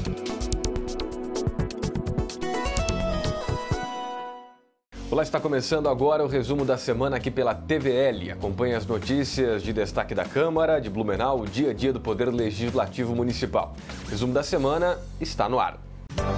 Olá, está começando agora o resumo da semana aqui pela TVL. Acompanhe as notícias de destaque da Câmara de Blumenau, o dia a dia do Poder Legislativo Municipal. O resumo da semana está no ar.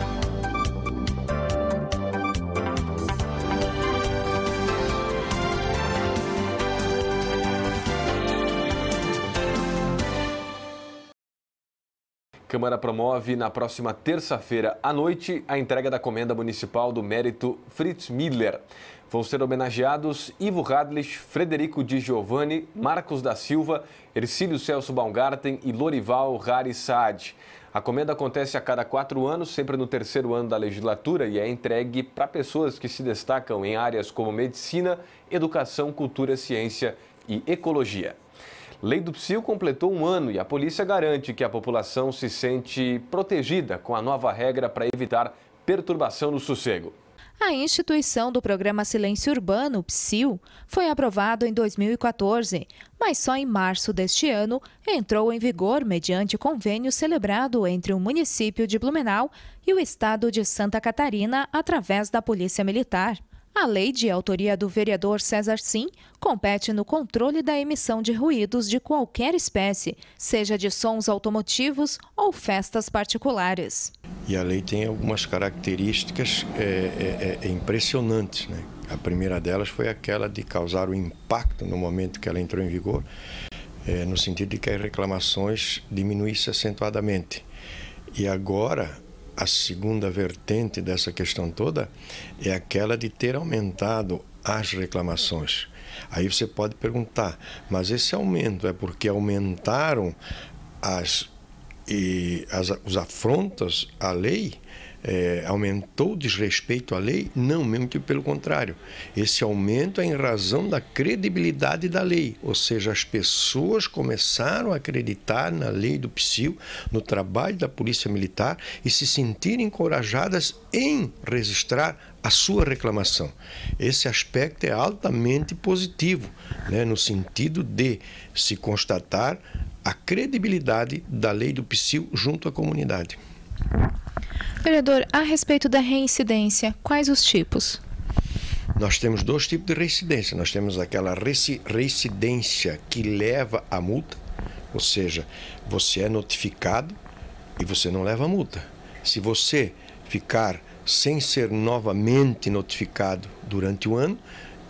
A Câmara promove na próxima terça-feira à noite a entrega da Comenda Municipal do Mérito Fritz Miller. Vão ser homenageados Ivo Radlich, Frederico Di Giovanni, Marcos da Silva, Ercílio Celso Baumgarten e Lorival Rari Saad. A comenda acontece a cada 4 anos, sempre no terceiro ano da legislatura, e é entregue para pessoas que se destacam em áreas como medicina, educação, cultura, ciência e ecologia. Lei do Psil completou 1 ano e a polícia garante que a população se sente protegida com a nova regra para evitar perturbação no sossego. A instituição do Programa Silêncio Urbano, Psil, foi aprovado em 2014, mas só em março deste ano entrou em vigor mediante convênio celebrado entre o município de Blumenau e o estado de Santa Catarina através da Polícia Militar. A lei, de autoria do vereador César Sim, compete no controle da emissão de ruídos de qualquer espécie, seja de sons automotivos ou festas particulares. E a lei tem algumas características impressionantes, né? A primeira delas foi aquela de causar o impacto no momento que ela entrou em vigor, no sentido de que as reclamações diminuíssem acentuadamente. E agora, a segunda vertente dessa questão toda é aquela de ter aumentado as reclamações. Aí você pode perguntar, mas esse aumento é porque aumentaram os afrontas à lei? Aumentou o desrespeito à lei? Não, mesmo que pelo contrário. Esse aumento é em razão da credibilidade da lei, ou seja, as pessoas começaram a acreditar na lei do Psil, no trabalho da Polícia Militar e se sentirem encorajadas em registrar a sua reclamação. Esse aspecto é altamente positivo, né, no sentido de se constatar a credibilidade da lei do Psil junto à comunidade. Vereador, a respeito da reincidência, quais os tipos? Nós temos 2 tipos de reincidência. Nós temos aquela reincidência que leva à multa, ou seja, você é notificado e você não leva a multa. Se você ficar sem ser novamente notificado durante 1 ano,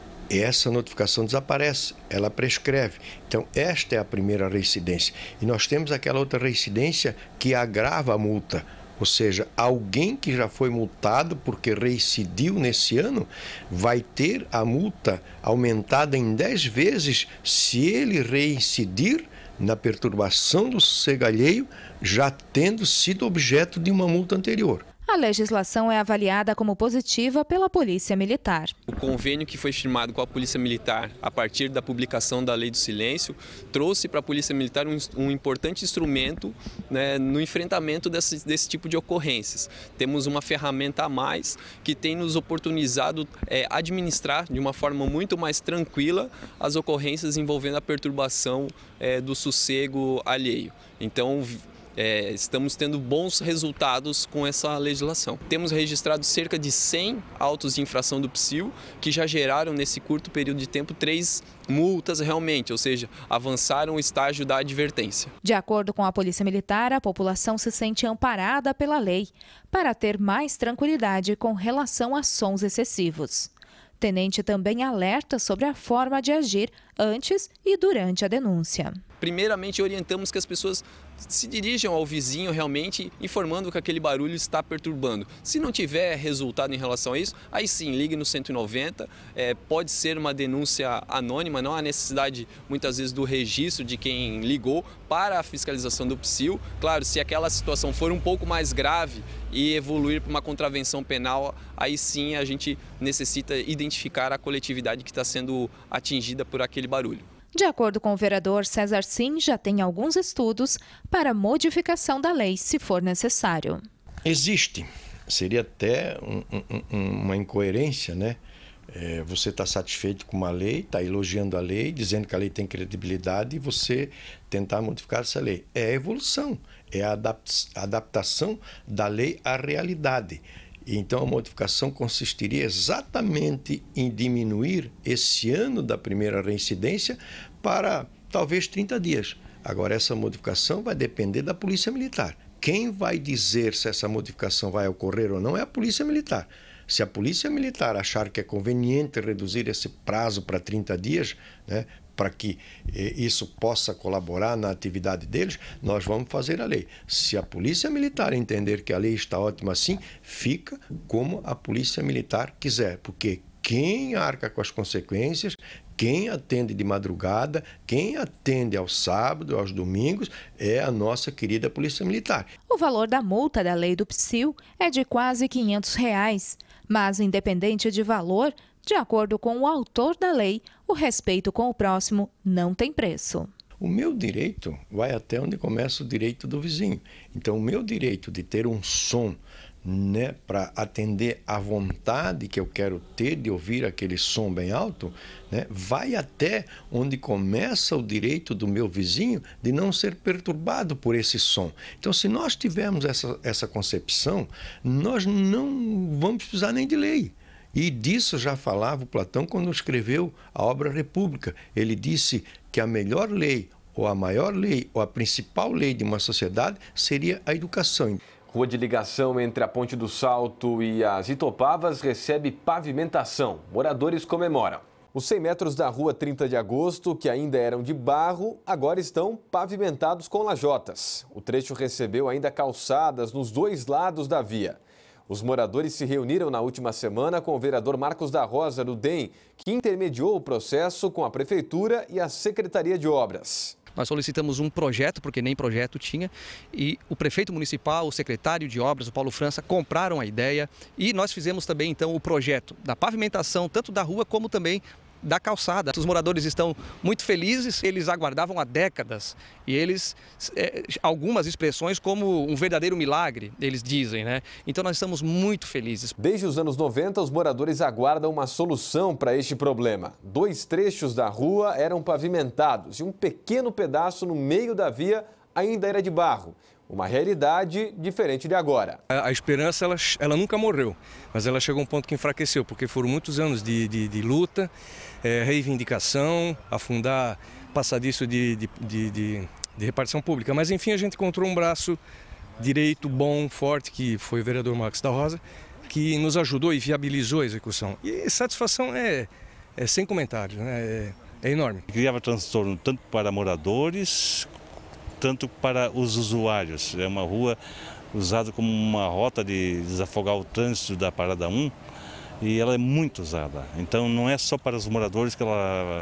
essa notificação desaparece, ela prescreve. Então, esta é a primeira reincidência. E nós temos aquela outra reincidência que agrava a multa. Ou seja, alguém que já foi multado porque reincidiu nesse ano vai ter a multa aumentada em 10 vezes se ele reincidir na perturbação do sossego alheio, já tendo sido objeto de uma multa anterior. A legislação é avaliada como positiva pela Polícia Militar. O convênio que foi firmado com a Polícia Militar a partir da publicação da Lei do Silêncio trouxe para a Polícia Militar um importante instrumento, né, no enfrentamento desse tipo de ocorrências. Temos uma ferramenta a mais que tem nos oportunizado administrar de uma forma muito mais tranquila as ocorrências envolvendo a perturbação do sossego alheio. Então, estamos tendo bons resultados com essa legislação. Temos registrado cerca de 100 autos de infração do Psil, que já geraram nesse curto período de tempo 3 multas realmente, ou seja, avançaram o estágio da advertência. De acordo com a Polícia Militar, a população se sente amparada pela lei para ter mais tranquilidade com relação a sons excessivos. Tenente também alerta sobre a forma de agir antes e durante a denúncia. Primeiramente, orientamos que as pessoas se dirijam ao vizinho realmente informando que aquele barulho está perturbando. Se não tiver resultado em relação a isso, aí sim, ligue no 190, pode ser uma denúncia anônima, não há necessidade muitas vezes do registro de quem ligou para a fiscalização do Psil. Claro, se aquela situação for um pouco mais grave e evoluir para uma contravenção penal, aí sim a gente necessita identificar a coletividade que está sendo atingida por aquele barulho. De acordo com o vereador César Sim, já tem alguns estudos para modificação da lei, se for necessário. Existe. Seria até uma incoerência, né? Você está satisfeito com uma lei, está elogiando a lei, dizendo que a lei tem credibilidade e você tentar modificar essa lei. É evolução, é a adaptação da lei à realidade. Então, a modificação consistiria exatamente em diminuir esse ano da primeira reincidência para talvez 30 dias. Agora, essa modificação vai depender da Polícia Militar. Quem vai dizer se essa modificação vai ocorrer ou não é a Polícia Militar. Se a Polícia Militar achar que é conveniente reduzir esse prazo para 30 dias, né, para que isso possa colaborar na atividade deles, nós vamos fazer a lei. Se a Polícia Militar entender que a lei está ótima assim, fica como a Polícia Militar quiser, porque quem arca com as consequências, quem atende de madrugada, quem atende aos sábados, aos domingos, é a nossa querida Polícia Militar. O valor da multa da lei do PSIL é de quase R$ 500, mas independente de valor, de acordo com o autor da lei, o respeito com o próximo não tem preço. O meu direito vai até onde começa o direito do vizinho. Então, o meu direito de ter um som, né, para atender à vontade que eu quero ter de ouvir aquele som bem alto, né, vai até onde começa o direito do meu vizinho de não ser perturbado por esse som. Então, se nós tivermos essa concepção, nós não vamos precisar nem de lei. E disso já falava o Platão quando escreveu a obra República. Ele disse que a melhor lei, ou a maior lei, ou a principal lei de uma sociedade seria a educação. Rua de ligação entre a Ponte do Salto e as Itopavas recebe pavimentação. Moradores comemoram. Os 100 metros da Rua 30 de Agosto, que ainda eram de barro, agora estão pavimentados com lajotas. O trecho recebeu ainda calçadas nos dois lados da via. Os moradores se reuniram na última semana com o vereador Marcos da Rosa, do DEM, que intermediou o processo com a Prefeitura e a Secretaria de Obras. Nós solicitamos um projeto, porque nem projeto tinha, e o prefeito municipal, o secretário de obras, o Paulo França, compraram a ideia e nós fizemos também, então, o projeto da pavimentação, tanto da rua como também da calçada. Os moradores estão muito felizes, eles aguardavam há décadas e eles, algumas expressões como um verdadeiro milagre, eles dizem, né? Então nós estamos muito felizes. Desde os anos 90, os moradores aguardam uma solução para este problema. 2 trechos da rua eram pavimentados e um pequeno pedaço no meio da via ainda era de barro. Uma realidade diferente de agora. A esperança, ela nunca morreu, mas ela chegou a um ponto que enfraqueceu, porque foram muitos anos de luta, reivindicação, afundar passadiço de repartição pública. Mas, enfim, a gente encontrou um braço direito, bom, forte, que foi o vereador Marcos da Rosa, que nos ajudou e viabilizou a execução. E satisfação é sem comentários, né? É enorme. Criava transtorno tanto para moradores, tanto para os usuários. É uma rua usada como uma rota de desafogar o trânsito da Parada 1 e ela é muito usada. Então não é só para os moradores que ela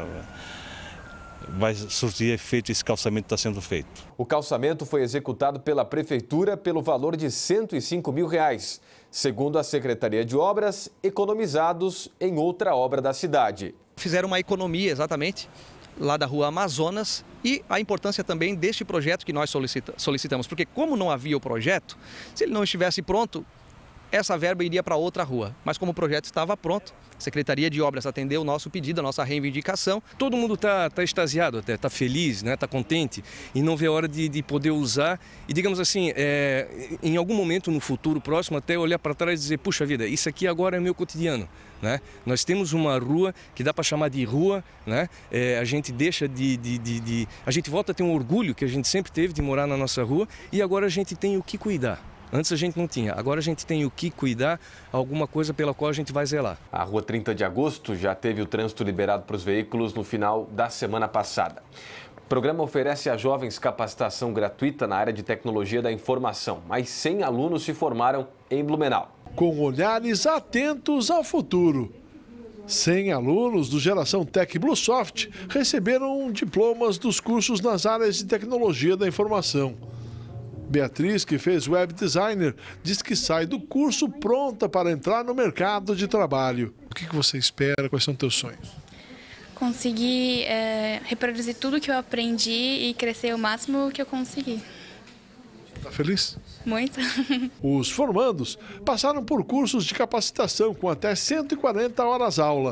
vai surtir efeito, esse calçamento está sendo feito. O calçamento foi executado pela Prefeitura pelo valor de R$ 105 mil. Segundo a Secretaria de Obras, economizados em outra obra da cidade. Fizeram uma economia, exatamente, lá da Rua Amazonas, e a importância também deste projeto que nós solicitamos, porque como não havia o projeto, se ele não estivesse pronto, essa verba iria para outra rua. Mas como o projeto estava pronto, a Secretaria de Obras atendeu o nosso pedido, a nossa reivindicação. Todo mundo está extasiado, está feliz, né? Está contente e não vê a hora de poder usar. E digamos assim, em algum momento no futuro próximo, até olhar para trás e dizer, puxa vida, isso aqui agora é meu cotidiano. Né? Nós temos uma rua que dá para chamar de rua, né? A gente deixa a gente volta a ter um orgulho que a gente sempre teve de morar na nossa rua e agora a gente tem o que cuidar. Antes a gente não tinha, agora a gente tem o que cuidar, alguma coisa pela qual a gente vai zelar. A Rua 30 de Agosto já teve o trânsito liberado para os veículos no final da semana passada. O programa oferece a jovens capacitação gratuita na área de tecnologia da informação. Mais 100 alunos se formaram em Blumenau. Com olhares atentos ao futuro. 100 alunos do Geração Tech Bluesoft receberam diplomas dos cursos nas áreas de tecnologia da informação. Beatriz, que fez web designer, diz que sai do curso pronta para entrar no mercado de trabalho. O que você espera? Quais são teus sonhos? Conseguir reproduzir tudo que eu aprendi e crescer o máximo que eu conseguir. Está feliz? Muito. Os formandos passaram por cursos de capacitação com até 140 horas aula.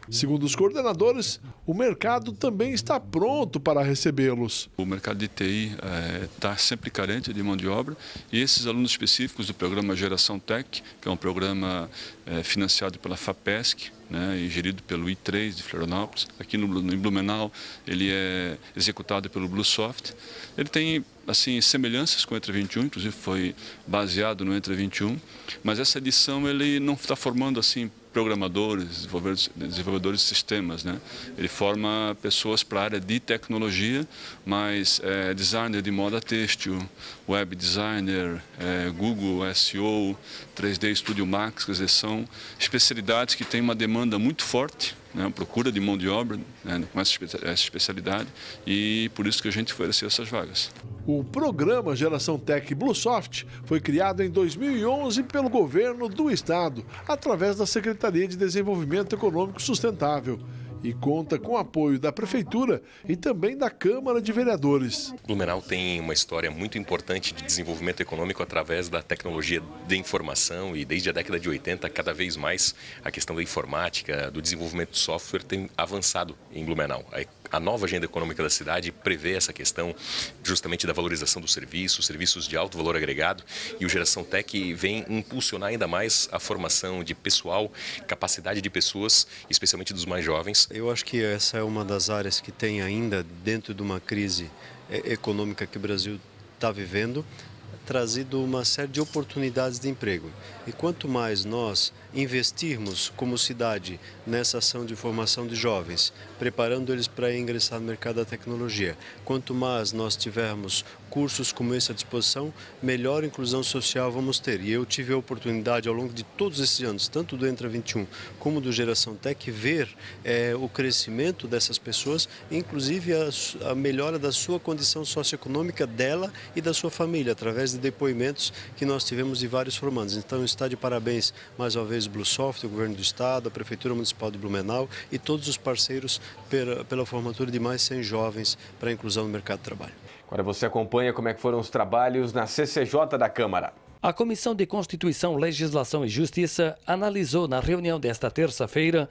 Segundo os coordenadores, o mercado também está pronto para recebê-los. O mercado de TI está sempre carente de mão de obra e esses alunos específicos do programa Geração Tech, que é um programa financiado pela FAPESC, né, e gerido pelo I3 de Florianópolis, aqui no Blumenau ele é executado pelo Bluesoft. Ele tem assim semelhanças com o Entra 21, inclusive foi baseado no Entra 21, mas essa edição ele não está formando assim programadores, desenvolvedores de sistemas, né? Ele forma pessoas para a área de tecnologia, mas designer de moda têxtil, web designer, Google SEO, 3D Studio Max, quer dizer, são especialidades que têm uma demanda muito forte, né? Procura de mão de obra, né? Com essa especialidade, e por isso que a gente ofereceu essas vagas. O programa Geração Tech Bluesoft foi criado em 2011 pelo governo do estado, através da Secretaria de Desenvolvimento Econômico Sustentável, e conta com o apoio da Prefeitura e também da Câmara de Vereadores. Blumenau tem uma história muito importante de desenvolvimento econômico através da tecnologia de informação e desde a década de 80, cada vez mais a questão da informática, do desenvolvimento de software tem avançado em Blumenau. A nova agenda econômica da cidade prevê essa questão justamente da valorização dos serviços de alto valor agregado, e o Geração Tech vem impulsionar ainda mais a formação de pessoal, capacidade de pessoas, especialmente dos mais jovens. Eu acho que essa é uma das áreas que tem ainda, dentro de uma crise econômica que o Brasil está vivendo, trazido uma série de oportunidades de emprego. E quanto mais nós investirmos como cidade nessa ação de formação de jovens, preparando eles para ingressar no mercado da tecnologia, quanto mais nós tivermos cursos como esse à disposição, melhor inclusão social vamos ter. E eu tive a oportunidade ao longo de todos esses anos, tanto do Entra 21 como do Geração Tech, ver o crescimento dessas pessoas, inclusive a melhora da sua condição socioeconômica dela e da sua família, através de depoimentos que nós tivemos de vários formandos. Então está de parabéns mais uma vez o Bluesoft, o Governo do Estado, a Prefeitura Municipal de Blumenau e todos os parceiros pela formatura de mais 100 jovens para a inclusão no mercado de trabalho. Agora você acompanha como é que foram os trabalhos na CCJ da Câmara. A Comissão de Constituição, Legislação e Justiça analisou na reunião desta terça-feira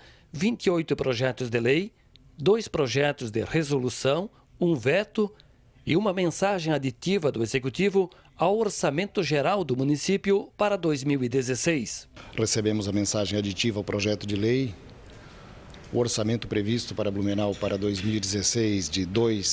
28 projetos de lei, 2 projetos de resolução, um veto e uma mensagem aditiva do Executivo ao Orçamento Geral do município para 2016. Recebemos a mensagem aditiva ao projeto de lei, o orçamento previsto para Blumenau para 2016 de R$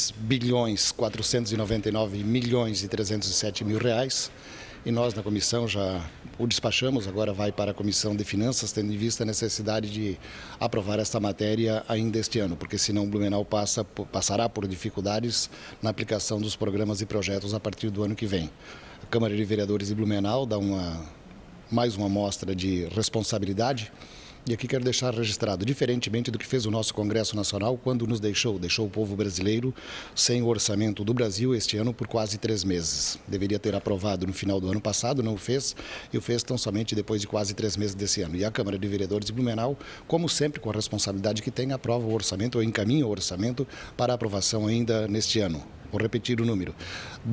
2.499.307.000, e nós na comissão já o despachamos, agora vai para a Comissão de Finanças, tendo em vista a necessidade de aprovar esta matéria ainda este ano, porque senão Blumenau passará por dificuldades na aplicação dos programas e projetos a partir do ano que vem. A Câmara de Vereadores de Blumenau dá mais uma mostra de responsabilidade. E aqui quero deixar registrado, diferentemente do que fez o nosso Congresso Nacional, quando nos deixou o povo brasileiro sem o orçamento do Brasil este ano por quase 3 meses. Deveria ter aprovado no final do ano passado, não o fez, e o fez tão somente depois de quase 3 meses desse ano. E a Câmara de Vereadores de Blumenau, como sempre, com a responsabilidade que tem, aprova o orçamento ou encaminha o orçamento para aprovação ainda neste ano. Vou repetir o número, R$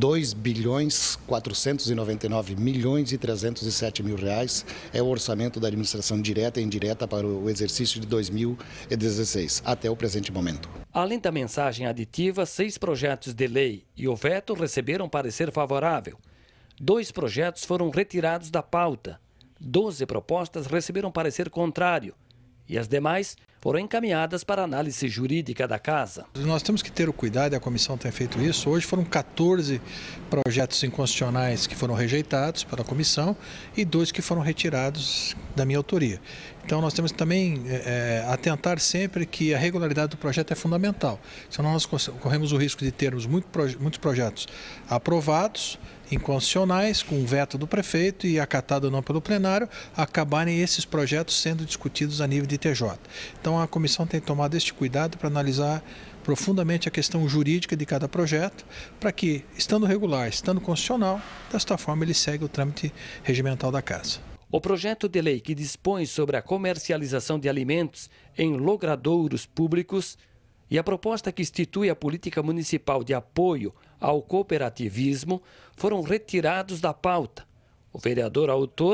2.499.307.000 é o orçamento da administração direta e indireta para o exercício de 2016, até o presente momento. Além da mensagem aditiva, 6 projetos de lei e o veto receberam parecer favorável. 2 projetos foram retirados da pauta, 12 propostas receberam parecer contrário e as demais foram encaminhadas para análise jurídica da Casa. Nós temos que ter o cuidado, e a comissão tem feito isso. Hoje foram 14 projetos inconstitucionais que foram rejeitados pela comissão e 2 que foram retirados da minha autoria. Então nós temos também atentar sempre que a regularidade do projeto é fundamental. Senão nós corremos o risco de termos muitos projetos aprovados, inconstitucionais, com veto do prefeito e acatado ou não pelo plenário, acabarem esses projetos sendo discutidos a nível de TJ. Então a comissão tem tomado este cuidado para analisar profundamente a questão jurídica de cada projeto, para que, estando regular, estando constitucional, desta forma ele segue o trâmite regimental da Casa. O projeto de lei que dispõe sobre a comercialização de alimentos em logradouros públicos e a proposta que institui a política municipal de apoio ao cooperativismo foram retirados da pauta. O vereador autor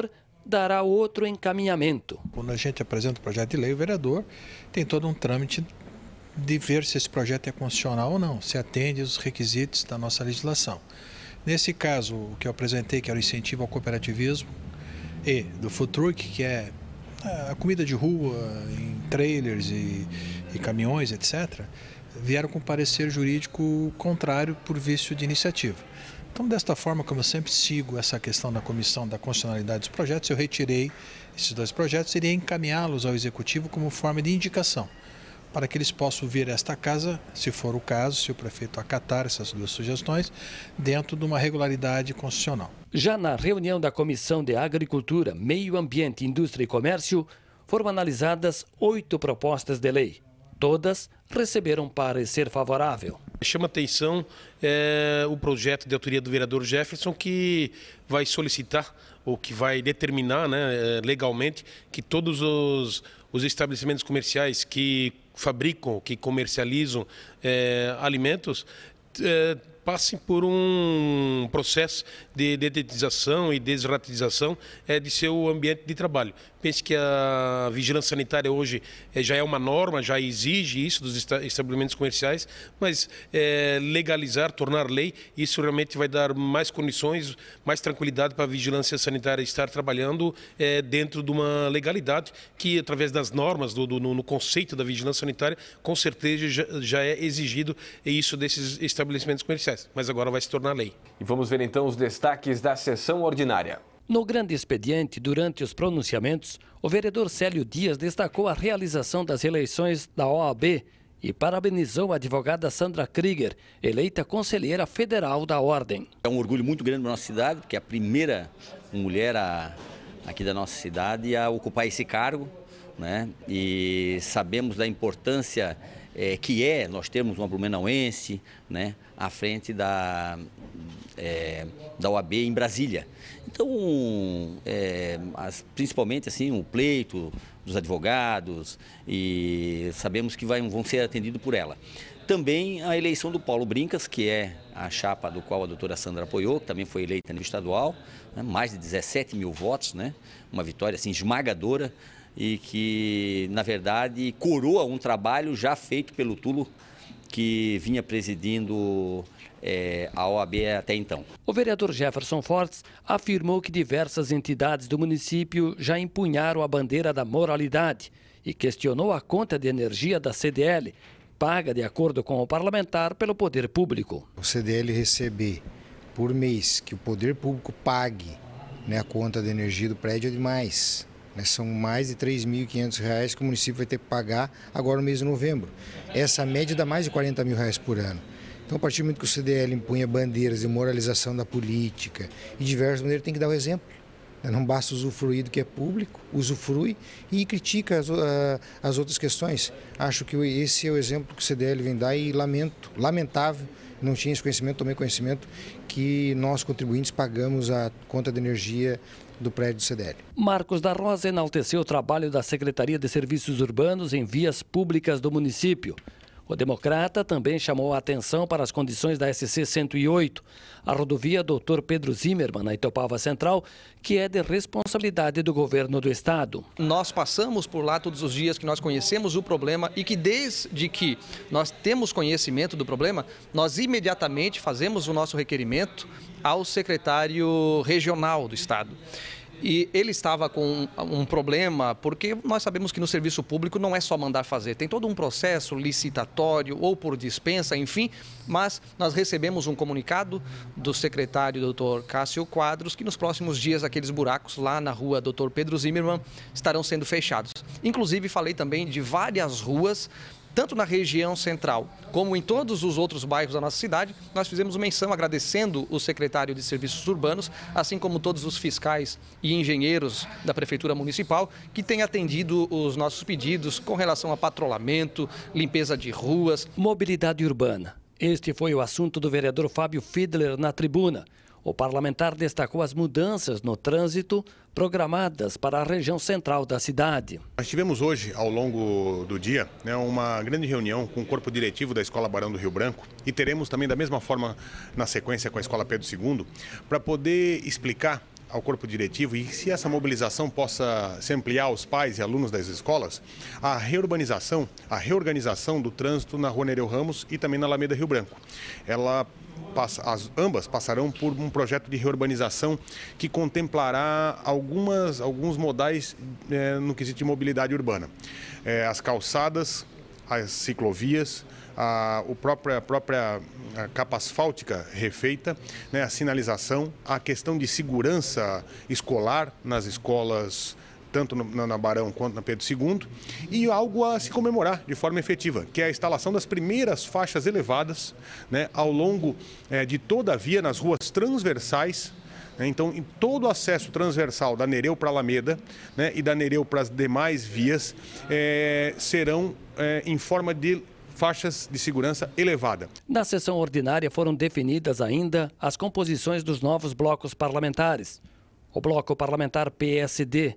dará outro encaminhamento. Quando a gente apresenta o projeto de lei, o vereador tem todo um trâmite de ver se esse projeto é constitucional ou não, se atende aos requisitos da nossa legislação. Nesse caso, o que eu apresentei, que era o incentivo ao cooperativismo, e do food truck, que é a comida de rua, em trailers e caminhões, etc., vieram com parecer jurídico contrário por vício de iniciativa. Então, desta forma, como eu sempre sigo essa questão da comissão da constitucionalidade dos projetos, eu retirei esses 2 projetos e iria encaminhá-los ao Executivo como forma de indicação, para que eles possam vir a esta casa, se for o caso, se o prefeito acatar essas 2 sugestões, dentro de uma regularidade constitucional. Já na reunião da Comissão de Agricultura, Meio Ambiente, Indústria e Comércio, foram analisadas 8 propostas de lei. Todas receberam parecer favorável. Chama atenção o projeto de autoria do vereador Jefferson, que vai solicitar, ou que vai determinar, legalmente, que todos os estabelecimentos comerciais que fabricam, que comercializam alimentos, passem por um processo de dedetização e desratização de seu ambiente de trabalho. Pense que a vigilância sanitária hoje já é uma norma, já exige isso dos estabelecimentos comerciais, mas legalizar, tornar lei, isso realmente vai dar mais condições, mais tranquilidade para a vigilância sanitária estar trabalhando dentro de uma legalidade que, através das normas, no conceito da vigilância sanitária, com certeza já é exigido isso desses estabelecimentos comerciais, mas agora vai se tornar lei. E vamos ver então os destaques da sessão ordinária. No grande expediente, durante os pronunciamentos, o vereador Célio Dias destacou a realização das eleições da OAB e parabenizou a advogada Sandra Krieger, eleita conselheira federal da Ordem. É um orgulho muito grande para a nossa cidade, porque é a primeira mulher aqui da nossa cidade a ocupar esse cargo, né? E sabemos da importância que nós temos uma blumenauense, né, à frente da OAB em Brasília. Então, principalmente assim, o pleito dos advogados, e sabemos que vão ser atendidos por ela. Também a eleição do Paulo Brincas, que é a chapa do qual a doutora Sandra apoiou, que também foi eleita no estadual, né, mais de 17 mil votos, né, uma vitória assim, esmagadora, e que, na verdade, coroa um trabalho já feito pelo Tulo, que vinha presidindo a OAB até então. O vereador Jefferson Fortes afirmou que diversas entidades do município já empunharam a bandeira da moralidade e questionou a conta de energia da CDL, paga de acordo com o parlamentar pelo poder público. O CDL receber por mês que o poder público pague, né, a conta de energia do prédio é demais. São mais de R$ 3.500 que o município vai ter que pagar agora no mês de novembro. Essa média dá mais de R$ 40 mil por ano. Então, a partir do momento que o CDL impunha bandeiras de moralização da política e diversas maneiras, tem que dar o exemplo. Não basta usufruir do que é público, usufrui e critica as outras questões. Acho que esse é o exemplo que o CDL vem dar e lamentável, não tinha esse conhecimento, tomei conhecimento que nós, contribuintes, pagamos a conta de energia do prédio do CDL. Marcos da Rosa enalteceu o trabalho da Secretaria de Serviços Urbanos em vias públicas do município. O democrata também chamou a atenção para as condições da SC 108, a rodovia Dr. Pedro Zimmermann, na Itopava Central, que é de responsabilidade do governo do estado. Nós passamos por lá todos os dias, que nós conhecemos o problema e que desde que nós temos conhecimento do problema, nós imediatamente fazemos o nosso requerimento ao secretário regional do estado. E ele estava com um problema, porque nós sabemos que no serviço público não é só mandar fazer, tem todo um processo licitatório ou por dispensa, enfim, mas nós recebemos um comunicado do secretário Dr. Cássio Quadros que nos próximos dias aqueles buracos lá na rua Dr. Pedro Zimmermann estarão sendo fechados. Inclusive falei também de várias ruas, tanto na região central como em todos os outros bairros da nossa cidade. Nós fizemos menção agradecendo o secretário de Serviços Urbanos, assim como todos os fiscais e engenheiros da Prefeitura Municipal, que têm atendido os nossos pedidos com relação a patrulhamento, limpeza de ruas. Mobilidade urbana. Este foi o assunto do vereador Fábio Fiedler na tribuna. O parlamentar destacou as mudanças no trânsito programadas para a região central da cidade. Nós tivemos hoje, ao longo do dia, uma grande reunião com o corpo diretivo da Escola Barão do Rio Branco e teremos também da mesma forma na sequência com a Escola Pedro II, para poder explicar ao corpo diretivo, e se essa mobilização possa se ampliar aos pais e alunos das escolas, a reorganização do trânsito na Rua Nereu Ramos e também na Alameda Rio Branco. Ambas passarão por um projeto de reurbanização que contemplará alguns modais no quesito de mobilidade urbana. As calçadas, as ciclovias, a própria capa asfáltica refeita, né, a sinalização, a questão de segurança escolar nas escolas, tanto na Barão quanto na Pedro II, e algo a se comemorar de forma efetiva, que é a instalação das primeiras faixas elevadas, né, ao longo de toda a via, nas ruas transversais. Então, em todo o acesso transversal da Nereu para a Alameda, né, e da Nereu para as demais vias serão em forma de faixas de segurança elevada. Na sessão ordinária foram definidas ainda as composições dos novos blocos parlamentares. O bloco parlamentar PSD,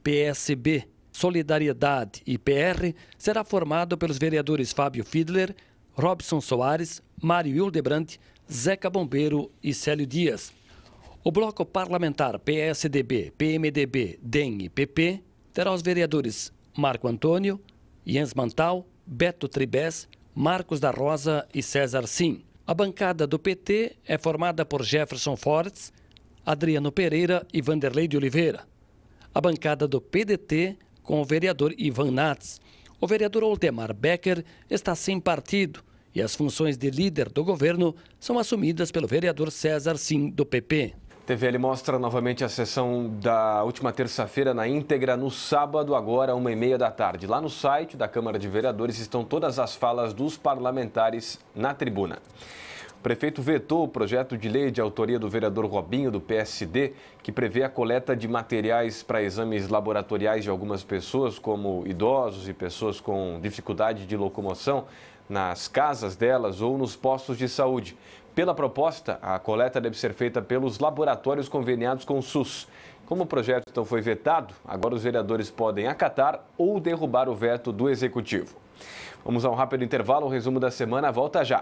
PSB, Solidariedade e PR será formado pelos vereadores Fábio Fiedler, Robson Soares, Mário Hildebrandt, Zeca Bombeiro e Célio Dias. O bloco parlamentar PSDB, PMDB, DEM e PP terá os vereadores Marco Antônio, Jens Mantal, Beto Tribes, Marcos da Rosa e César Sim. A bancada do PT é formada por Jefferson Fortes, Adriano Pereira e Vanderlei de Oliveira. A bancada do PDT com o vereador Ivan Nats. O vereador Oldemar Becker está sem partido e as funções de líder do governo são assumidas pelo vereador César Sim, do PP. TVL mostra novamente a sessão da última terça-feira na íntegra no sábado, agora 1h30 da tarde. Lá no site da Câmara de Vereadores estão todas as falas dos parlamentares na tribuna. O prefeito vetou o projeto de lei de autoria do vereador Robinho, do PSD, que prevê a coleta de materiais para exames laboratoriais de algumas pessoas, como idosos e pessoas com dificuldade de locomoção, nas casas delas ou nos postos de saúde. Pela proposta, a coleta deve ser feita pelos laboratórios conveniados com o SUS. Como o projeto então foi vetado, agora os vereadores podem acatar ou derrubar o veto do Executivo. Vamos a um rápido intervalo, o resumo da semana volta já.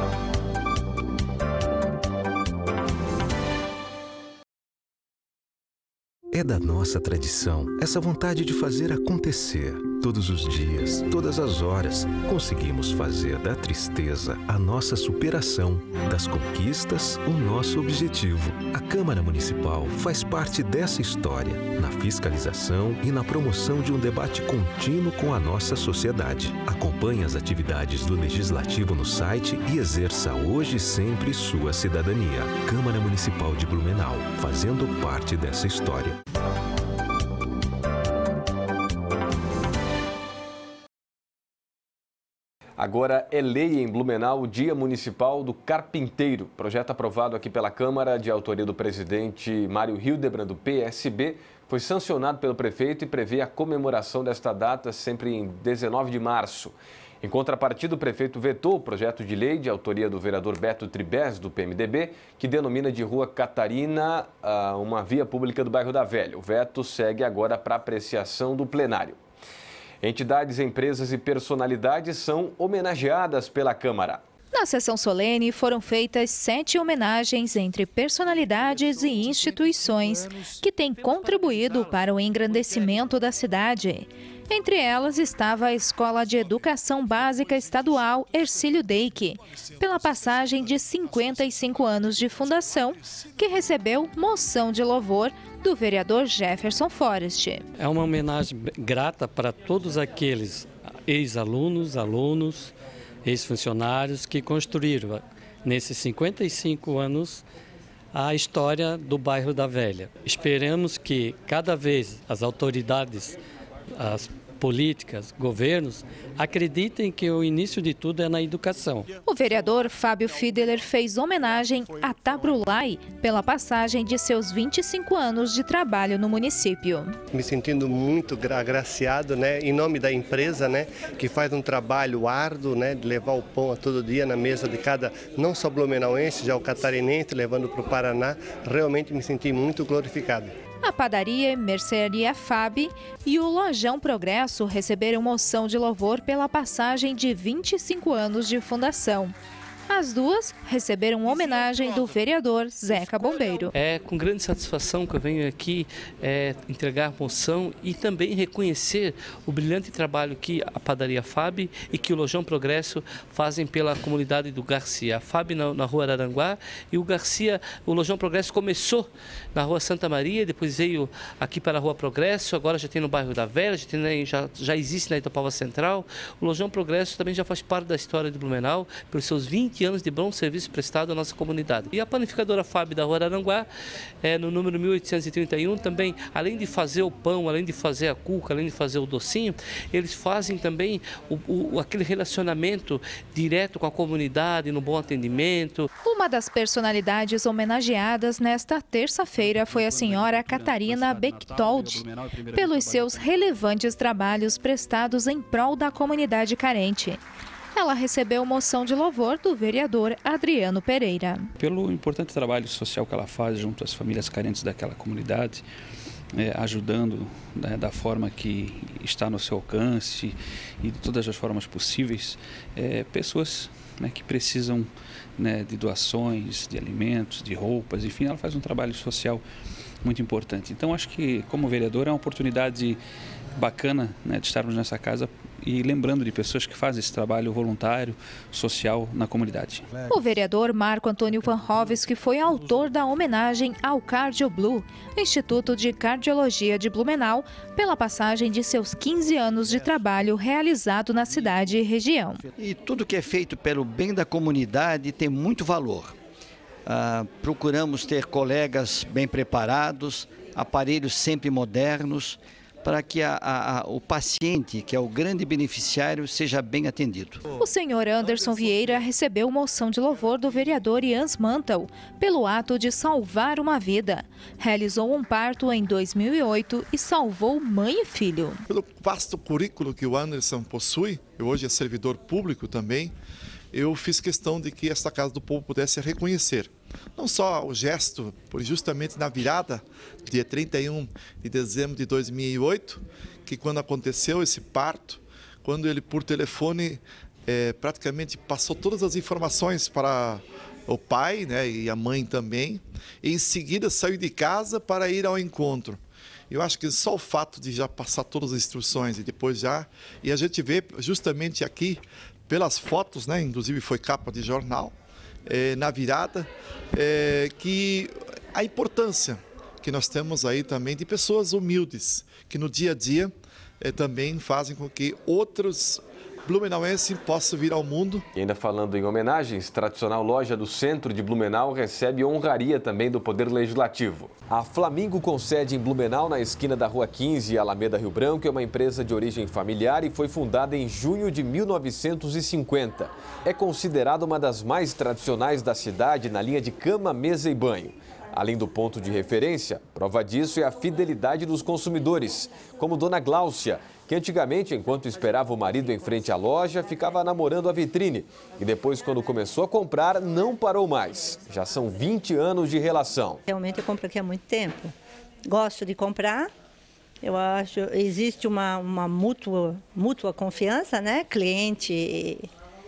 É da nossa tradição essa vontade de fazer acontecer. Todos os dias, todas as horas, conseguimos fazer da tristeza a nossa superação, das conquistas o nosso objetivo. A Câmara Municipal faz parte dessa história, na fiscalização e na promoção de um debate contínuo com a nossa sociedade. Acompanhe as atividades do Legislativo no site e exerça hoje e sempre sua cidadania. Câmara Municipal de Blumenau, fazendo parte dessa história. Agora é lei em Blumenau o Dia Municipal do Carpinteiro. Projeto aprovado aqui pela Câmara, de autoria do presidente Mário Hildebrandt, do PSB, foi sancionado pelo prefeito e prevê a comemoração desta data sempre em 19 de março. Em contrapartida, o prefeito vetou o projeto de lei de autoria do vereador Beto Tribes, do PMDB, que denomina de Rua Catarina uma via pública do bairro da Velha. O veto segue agora para apreciação do plenário. Entidades, empresas e personalidades são homenageadas pela Câmara. Na sessão solene foram feitas 7 homenagens entre personalidades e instituições que têm contribuído para o engrandecimento da cidade. Entre elas estava a Escola de Educação Básica Estadual Hercílio Deik, pela passagem de 55 anos de fundação, que recebeu moção de louvor do vereador Jefferson Forest. É uma homenagem grata para todos aqueles ex-alunos, alunos, ex-funcionários que construíram, nesses 55 anos, a história do bairro da Velha. Esperamos que cada vez as autoridades, as políticas, governos, acreditem que o início de tudo é na educação. O vereador Fábio Fiedler fez homenagem a Tabrulai pela passagem de seus 25 anos de trabalho no município. Me sentindo muito agraciado, né, em nome da empresa, né, que faz um trabalho árduo, né, de levar o pão a todo dia na mesa de cada, não só blumenauense, já o catarinense, levando para o Paraná. Realmente me senti muito glorificado. A padaria e mercearia FAB e o Lojão Progresso receberam moção de louvor pela passagem de 25 anos de fundação. As duas receberam homenagem do vereador Zeca Bombeiro. É com grande satisfação que eu venho aqui entregar a moção e também reconhecer o brilhante trabalho que a Padaria FAB e que o Lojão Progresso fazem pela comunidade do Garcia. A FAB na Rua Araranguá e o Garcia, o Lojão Progresso começou na Rua Santa Maria, depois veio aqui para a Rua Progresso, agora já tem no bairro da Vera, já existe na Itapava Central. O Lojão Progresso também já faz parte da história de Blumenau, pelos seus 20 anos de bom serviço prestado à nossa comunidade. E a panificadora FAB da Rua Araranguá, no número 1831, também, além de fazer o pão, além de fazer a cuca, além de fazer o docinho, eles fazem também aquele relacionamento direto com a comunidade, no bom atendimento. Uma das personalidades homenageadas nesta terça-feira foi a senhora Catarina Bechtold, pelos seus relevantes trabalhos prestados em prol da comunidade carente. Ela recebeu moção de louvor do vereador Adriano Pereira. Pelo importante trabalho social que ela faz junto às famílias carentes daquela comunidade, ajudando da forma que está no seu alcance e de todas as formas possíveis, pessoas que precisam de doações, de alimentos, de roupas, enfim, ela faz um trabalho social muito importante. Então, acho que, como vereador, é uma oportunidade bacana de estarmos nessa casa e lembrando de pessoas que fazem esse trabalho voluntário, social na comunidade. O vereador Marco Antônio Van Hoves, que foi autor da homenagem ao CardioBlu, Instituto de Cardiologia de Blumenau, pela passagem de seus 15 anos de trabalho realizado na cidade e região. E tudo que é feito pelo bem da comunidade tem muito valor. Procuramos ter colegas bem preparados, aparelhos sempre modernos, para que o paciente, que é o grande beneficiário, seja bem atendido. O senhor Anderson Vieira recebeu moção de louvor do vereador Jans Mantel pelo ato de salvar uma vida. Realizou um parto em 2008 e salvou mãe e filho. Pelo vasto currículo que o Anderson possui, eu hoje é servidor público também, eu fiz questão de que esta Casa do Povo pudesse reconhecer não só o gesto, justamente na virada, dia 31 de dezembro de 2008, que quando aconteceu esse parto, quando ele por telefone praticamente passou todas as informações para o pai, e a mãe também, e em seguida saiu de casa para ir ao encontro. Eu acho que só o fato de já passar todas as instruções e a gente vê justamente aqui, pelas fotos, inclusive foi capa de jornal, na virada, que a importância que nós temos aí também de pessoas humildes, que no dia a dia também fazem com que outros blumenauenses possam vir ao mundo. E ainda falando em homenagens, tradicional loja do centro de Blumenau recebe honraria também do Poder Legislativo. A Flamingo com sede em Blumenau, na esquina da Rua 15 e Alameda Rio Branco, é uma empresa de origem familiar e foi fundada em junho de 1950. É considerada uma das mais tradicionais da cidade na linha de cama, mesa e banho. Além do ponto de referência, prova disso é a fidelidade dos consumidores, como Dona Gláucia, que antigamente, enquanto esperava o marido em frente à loja, ficava namorando a vitrine. E depois, quando começou a comprar, não parou mais. Já são 20 anos de relação. Realmente eu compro aqui há muito tempo. Gosto de comprar. Eu acho existe uma mútua confiança, cliente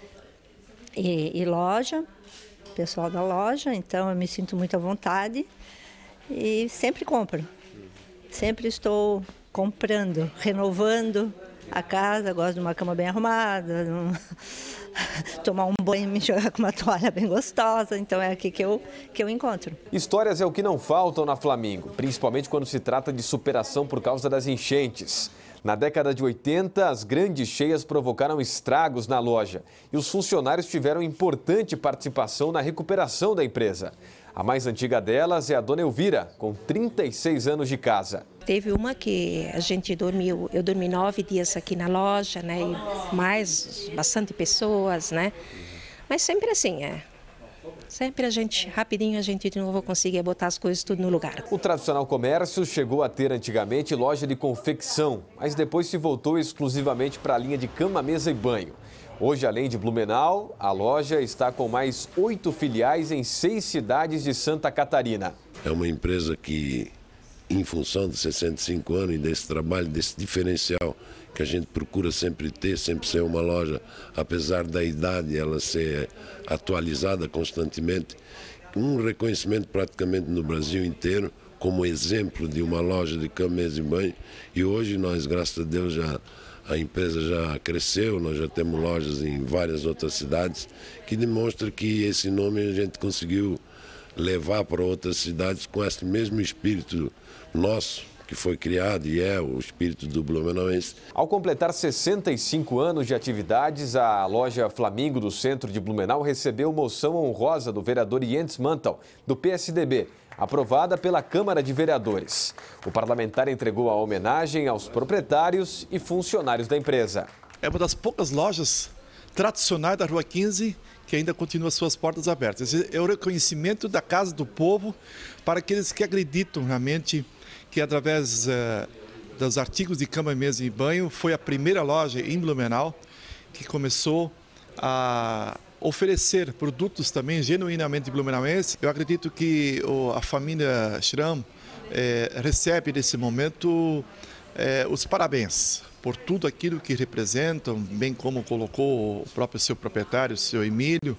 e loja, pessoal da loja. Então eu me sinto muito à vontade e sempre compro. Sempre estou comprando, renovando a casa, gosto de uma cama bem arrumada, tomar um banho e me jogar com uma toalha bem gostosa, então é aqui que eu encontro. Histórias é o que não faltam na Flamingo, principalmente quando se trata de superação por causa das enchentes. Na década de 80, as grandes cheias provocaram estragos na loja e os funcionários tiveram importante participação na recuperação da empresa. A mais antiga delas é a Dona Elvira, com 36 anos de casa. Teve uma que a gente dormiu, eu dormi 9 dias aqui na loja, e mais bastante pessoas, Mas sempre assim, Sempre rapidinho a gente de novo conseguia botar as coisas tudo no lugar. O tradicional comércio chegou a ter antigamente loja de confecção, mas depois se voltou exclusivamente para a linha de cama, mesa e banho. Hoje, além de Blumenau, a loja está com mais 8 filiais em 6 cidades de Santa Catarina. É uma empresa que em função de 65 anos e desse trabalho, desse diferencial que a gente procura sempre ter, sempre ser uma loja, apesar da idade, ela ser atualizada constantemente, um reconhecimento praticamente no Brasil inteiro, como exemplo de uma loja de cama, mesa e banho. E hoje nós, graças a Deus, a empresa já cresceu, nós já temos lojas em várias outras cidades, que demonstra que esse nome a gente conseguiu levar para outras cidades com esse mesmo espírito nosso, que foi criado e é o espírito do blumenauense. Ao completar 65 anos de atividades, a loja Flamingo do centro de Blumenau recebeu moção honrosa do vereador Jens Mantel, do PSDB, aprovada pela Câmara de Vereadores. O parlamentar entregou a homenagem aos proprietários e funcionários da empresa. É uma das poucas lojas tradicionais da Rua 15 que ainda continua suas portas abertas. Esse é o reconhecimento da Casa do Povo para aqueles que acreditam realmente que através dos artigos de cama, mesa e banho foi a primeira loja em Blumenau que começou a oferecer produtos também genuinamente blumenauenses. Eu acredito que a família Schramm recebe nesse momento os parabéns por tudo aquilo que representam, bem como colocou o próprio seu proprietário, o seu Emílio,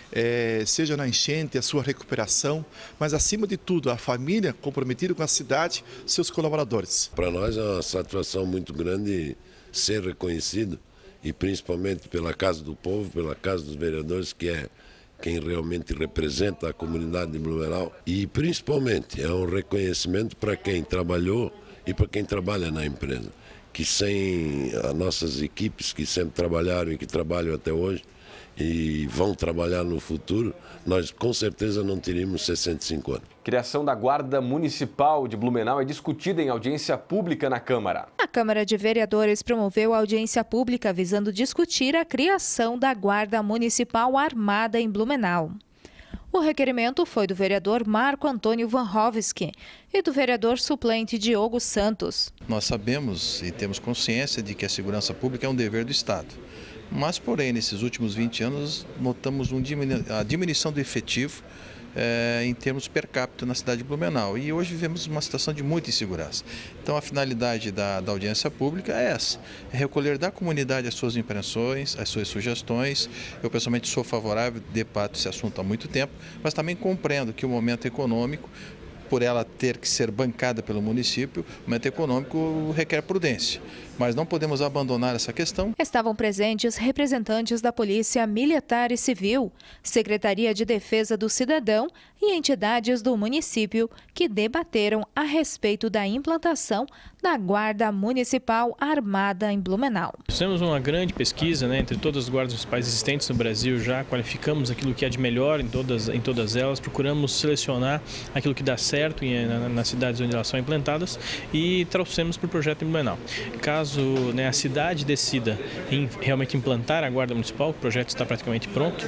seja na enchente, a sua recuperação, mas acima de tudo a família comprometida com a cidade, seus colaboradores. Para nós é uma satisfação muito grande ser reconhecido, e principalmente pela Casa do Povo, pela Casa dos Vereadores, que é quem realmente representa a comunidade de Blumenau, e principalmente é um reconhecimento para quem trabalhou e para quem trabalha na empresa, que sem as nossas equipes que sempre trabalharam e que trabalham até hoje e vão trabalhar no futuro, nós com certeza não teríamos 65 anos. Criação da Guarda Municipal de Blumenau é discutida em audiência pública na Câmara. A Câmara de Vereadores promoveu a audiência pública visando discutir a criação da Guarda Municipal Armada em Blumenau. O requerimento foi do vereador Marco Antônio Vanhovski e do vereador suplente Diogo Santos. Nós sabemos e temos consciência de que a segurança pública é um dever do Estado. Mas, porém, nesses últimos 20 anos, notamos a diminuição do efetivo em termos per capita na cidade de Blumenau. E hoje vivemos uma situação de muita insegurança. Então, a finalidade da audiência pública é essa, é recolher da comunidade as suas impressões, as suas sugestões. Eu, pessoalmente, sou favorável, debato esse assunto há muito tempo, mas também compreendo que o momento econômico, por ela ter que ser bancada pelo município, o momento econômico requer prudência. Mas não podemos abandonar essa questão. Estavam presentes representantes da Polícia Militar e Civil, Secretaria de Defesa do Cidadão e entidades do município que debateram a respeito da implantação da Guarda Municipal Armada em Blumenau. Fizemos uma grande pesquisa entre todas as guardas municipais existentes no Brasil, já qualificamos aquilo que é de melhor em todas elas, procuramos selecionar aquilo que dá certo nas cidades onde elas são implantadas e trouxemos para o projeto em Blumenau. Caso a cidade decida em realmente implantar a Guarda Municipal, o projeto está praticamente pronto,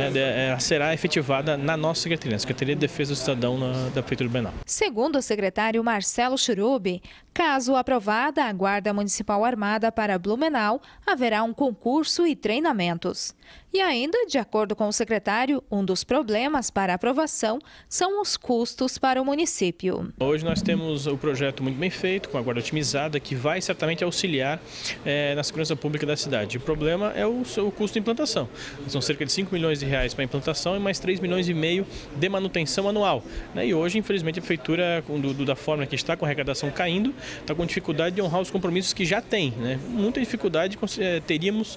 será efetivada na nossa Secretaria, na Secretaria de Defesa do Cidadão da Prefeitura de Blumenau. Segundo o secretário Marcelo Churubi, caso aprovada a Guarda Municipal Armada para Blumenau, haverá um concurso e treinamentos. E ainda, de acordo com o secretário, um dos problemas para a aprovação são os custos para o município. Hoje nós temos o projeto muito bem feito, com a guarda otimizada, que vai certamente auxiliar na segurança pública da cidade. O problema é o custo de implantação. São cerca de 5 milhões de reais para a implantação e mais 3 milhões e meio de manutenção anual. E hoje, infelizmente, a prefeitura, da forma que está, com a arrecadação caindo, está com dificuldade de honrar os compromissos que já tem. Muita dificuldade teríamos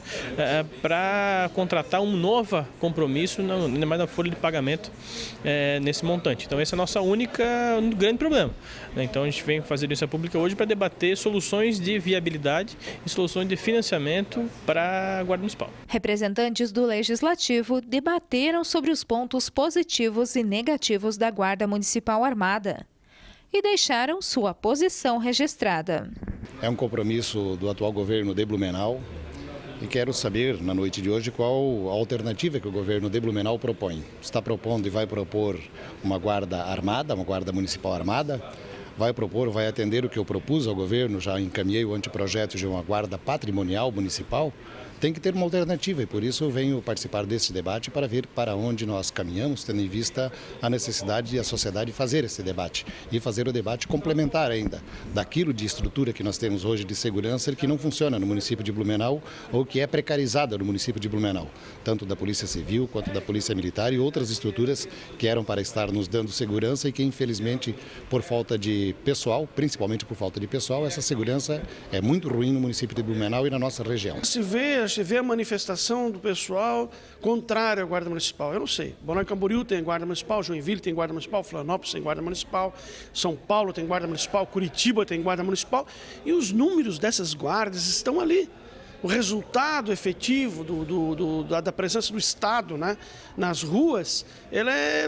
para contratar um novo compromisso, ainda mais na folha de pagamento nesse montante. Então esse é o nosso grande problema. Então a gente vem fazer audiência pública hoje para debater soluções de viabilidade e soluções de financiamento para a Guarda Municipal. Representantes do Legislativo debateram sobre os pontos positivos e negativos da Guarda Municipal Armada e deixaram sua posição registrada. É um compromisso do atual governo de Blumenau. E quero saber, na noite de hoje, qual a alternativa que o governo de Blumenau propõe. Está propondo e vai propor uma guarda armada, uma guarda municipal armada, vai propor, vai atender o que eu propus ao governo, já encaminhei o anteprojeto de uma guarda patrimonial municipal, tem que ter uma alternativa e por isso eu venho participar desse debate para ver para onde nós caminhamos, tendo em vista a necessidade de a sociedade fazer esse debate e fazer o debate complementar ainda daquilo de estrutura que nós temos hoje de segurança que não funciona no município de Blumenau ou que é precarizada no município de Blumenau, tanto da Polícia Civil quanto da Polícia Militar e outras estruturas que eram para estar nos dando segurança e que infelizmente por falta de pessoal, principalmente por falta de pessoal, essa segurança é muito ruim no município de Blumenau e na nossa região. Se vê a manifestação do pessoal contrário à Guarda Municipal. Eu não sei. Balneário Camboriú tem Guarda Municipal, Joinville tem Guarda Municipal, Florianópolis tem Guarda Municipal, São Paulo tem Guarda Municipal, Curitiba tem Guarda Municipal e os números dessas guardas estão ali. O resultado efetivo da presença do Estado, né, nas ruas, ele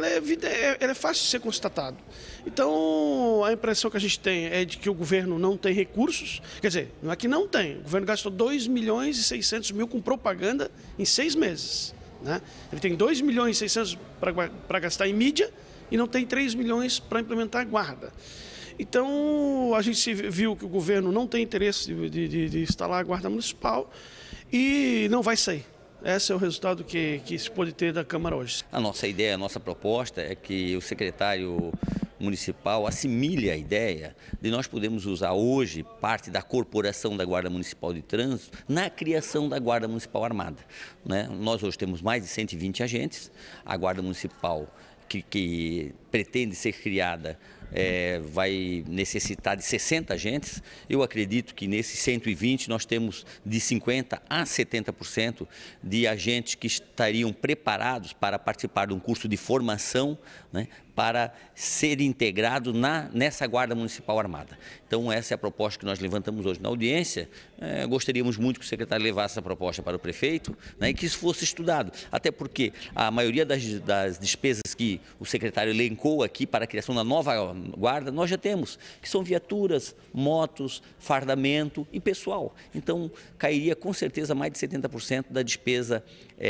é fácil de ser constatado. Então, a impressão que a gente tem é de que o governo não tem recursos. Quer dizer, não é que não tem. O governo gastou 2.600.000 com propaganda em 6 meses. Né? Ele tem 2.600.000 para gastar em mídia e não tem 3 milhões para implementar a guarda. Então, a gente viu que o governo não tem interesse de instalar a Guarda Municipal e não vai sair. Esse é o resultado que se pode ter da Câmara hoje. A nossa ideia, a nossa proposta é que o secretário municipal assimile a ideia de nós podermos usar hoje parte da corporação da Guarda Municipal de Trânsito na criação da Guarda Municipal Armada. Né? Nós hoje temos mais de 120 agentes, a Guarda Municipal que pretende ser criada vai necessitar de 60 agentes. Eu acredito que nesses 120 nós temos de 50% a 70% de agentes que estariam preparados para participar de um curso de formação, né, para ser integrado nessa Guarda Municipal Armada. Então essa é a proposta que nós levantamos hoje na audiência. Gostaríamos muito que o secretário levasse essa proposta para o prefeito, né, e que isso fosse estudado, até porque a maioria das despesas que o secretário elencou aqui para a criação da nova guarda, nós já temos, que são viaturas, motos, fardamento e pessoal. Então cairia com certeza mais de 70% da despesa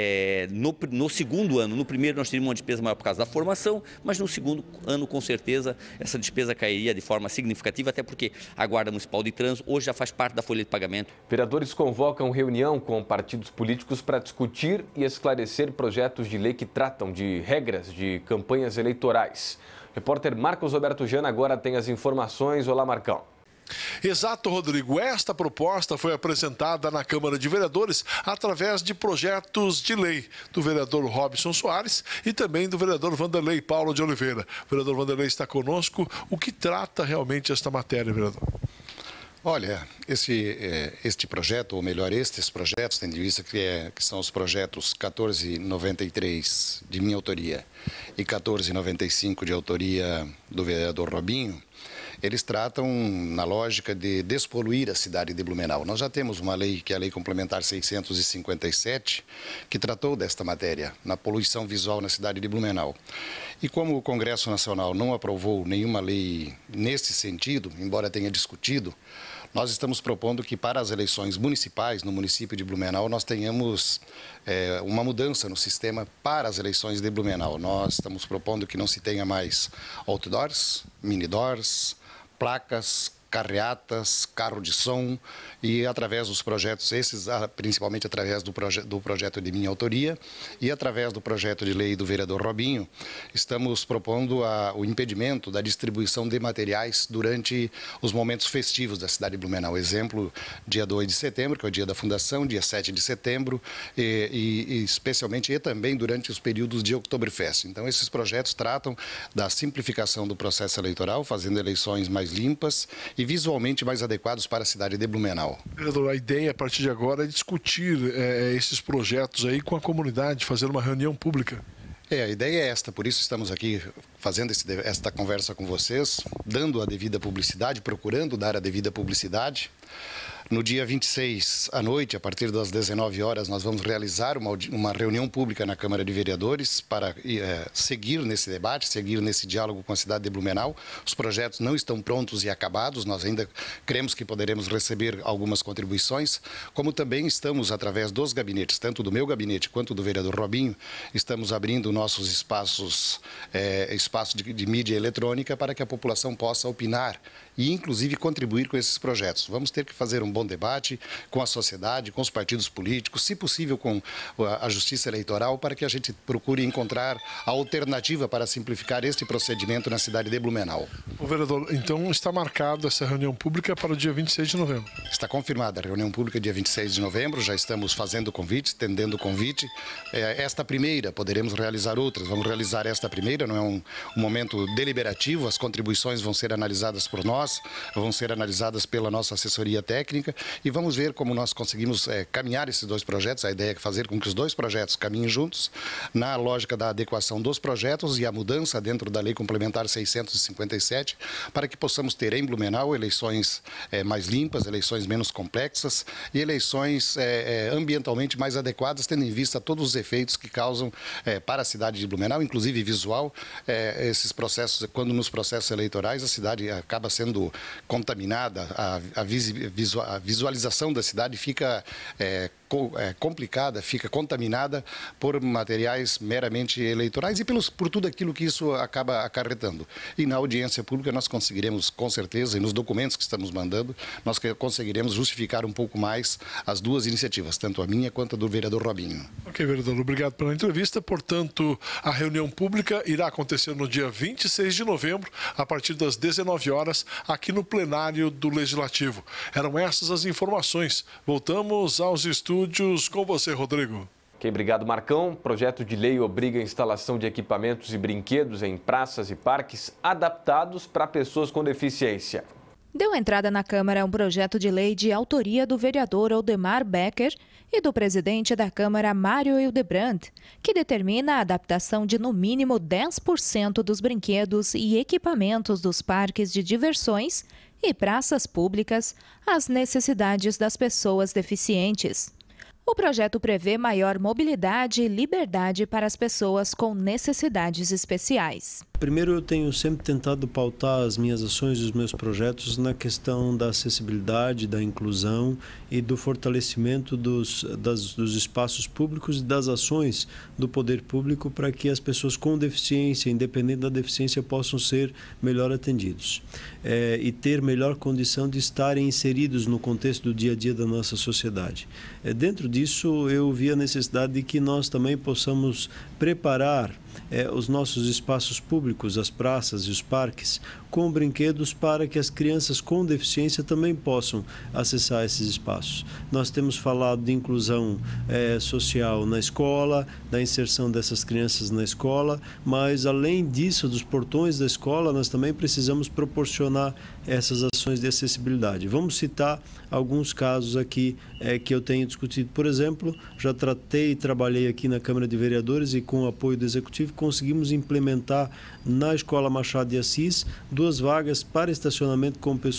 no segundo ano. No primeiro nós teríamos uma despesa maior por causa da formação, mas no segundo ano com certeza essa despesa cairia de forma significativa, até porque a Guarda Municipal de Trânsito hoje já faz parte da folha de pagamento. Vereadores convocam reunião com partidos políticos para discutir e esclarecer projetos de lei que tratam de regras de campanhas eleitorais. O repórter Marcos Roberto Jana agora tem as informações. Olá, Marcão. Exato, Rodrigo. Esta proposta foi apresentada na Câmara de Vereadores através de projetos de lei do vereador Robson Soares e também do vereador Vanderlei Paulo de Oliveira. O vereador Vanderlei está conosco. O que trata realmente esta matéria, vereador? Olha, este projeto, ou melhor, estes projetos, tendo em vista que são os projetos 1493 de minha autoria e 1495 de autoria do vereador Robinho, eles tratam na lógica de despoluir a cidade de Blumenau. Nós já temos uma lei, que é a Lei Complementar 657, que tratou desta matéria, na poluição visual na cidade de Blumenau. E como o Congresso Nacional não aprovou nenhuma lei nesse sentido, embora tenha discutido, nós estamos propondo que para as eleições municipais no município de Blumenau nós tenhamos uma mudança no sistema para as eleições de Blumenau. Nós estamos propondo que não se tenha mais outdoors, mini-doors, placas, carreatas, carro de som e através dos projetos, esses principalmente através do projeto de minha autoria e através do projeto de lei do vereador Robinho, estamos propondo o impedimento da distribuição de materiais durante os momentos festivos da cidade de Blumenau. Exemplo, dia 2 de setembro, que é o dia da fundação, dia 7 de setembro e especialmente e também durante os períodos de Oktoberfest. Então esses projetos tratam da simplificação do processo eleitoral, fazendo eleições mais limpas e visualmente mais adequados para a cidade de Blumenau. Vereador, a ideia a partir de agora é discutir esses projetos aí com a comunidade, fazer uma reunião pública. A ideia é esta, por isso estamos aqui fazendo esta conversa com vocês, dando a devida publicidade, procurando dar a devida publicidade. No dia 26 à noite, a partir das 19 horas, nós vamos realizar uma reunião pública na Câmara de Vereadores para seguir nesse debate, seguir nesse diálogo com a cidade de Blumenau. Os projetos não estão prontos e acabados, nós ainda cremos que poderemos receber algumas contribuições, como também estamos, através dos gabinetes, tanto do meu gabinete quanto do vereador Robinho, estamos abrindo nossos espaços de mídia eletrônica para que a população possa opinar e, inclusive, contribuir com esses projetos. Vamos ter que fazer um bom debate com a sociedade, com os partidos políticos, se possível com a Justiça Eleitoral, para que a gente procure encontrar a alternativa para simplificar este procedimento na cidade de Blumenau. O vereador, então está marcada essa reunião pública para o dia 26 de novembro? Está confirmada a reunião pública dia 26 de novembro, já estamos fazendo convite, estendendo o convite. Esta primeira, poderemos realizar outras, vamos realizar esta primeira, não é um momento deliberativo, as contribuições vão ser analisadas por nós, vão ser analisadas pela nossa assessoria técnica e vamos ver como nós conseguimos caminhar esses dois projetos. A ideia é fazer com que os dois projetos caminhem juntos na lógica da adequação dos projetos e a mudança dentro da Lei Complementar 657 para que possamos ter em Blumenau eleições mais limpas, eleições menos complexas e eleições ambientalmente mais adequadas, tendo em vista todos os efeitos que causam para a cidade de Blumenau, inclusive visual, esses processos, quando nos processos eleitorais a cidade acaba sendo contaminada, a visualização da cidade fica complicada, fica contaminada por materiais meramente eleitorais e por tudo aquilo que isso acaba acarretando. E na audiência pública nós conseguiremos, com certeza, e nos documentos que estamos mandando, nós conseguiremos justificar um pouco mais as duas iniciativas, tanto a minha quanto a do vereador Robinho. Ok, vereador, obrigado pela entrevista. Portanto, a reunião pública irá acontecer no dia 26 de novembro, a partir das 19 horas, aqui no plenário do Legislativo. Eram essas as informações. Voltamos aos estúdios com você, Rodrigo. Ok, obrigado, Marcão. Projeto de lei obriga a instalação de equipamentos e brinquedos em praças e parques adaptados para pessoas com deficiência. Deu entrada na Câmara um projeto de lei de autoria do vereador Aldemar Becker e do presidente da Câmara, Mário Hildebrandt, que determina a adaptação de no mínimo 10% dos brinquedos e equipamentos dos parques de diversões e praças públicas às necessidades das pessoas deficientes. O projeto prevê maior mobilidade e liberdade para as pessoas com necessidades especiais. Primeiro, eu tenho sempre tentado pautar as minhas ações e os meus projetos na questão da acessibilidade, da inclusão e do fortalecimento dos espaços públicos e das ações do poder público para que as pessoas com deficiência, independente da deficiência, possam ser melhor atendidos e ter melhor condição de estarem inseridos no contexto do dia a dia da nossa sociedade. Dentro disso, eu vi a necessidade de que nós também possamos preparar os nossos espaços públicos, as praças e os parques, com brinquedos para que as crianças com deficiência também possam acessar esses espaços. Nós temos falado de inclusão social na escola, da inserção dessas crianças na escola, mas além disso, dos portões da escola, nós também precisamos proporcionar essas ações de acessibilidade. Vamos citar alguns casos aqui que eu tenho discutido. Por exemplo, já tratei e trabalhei aqui na Câmara de Vereadores e com o apoio do Executivo conseguimos implementar na Escola Machado de Assis 2 vagas para estacionamento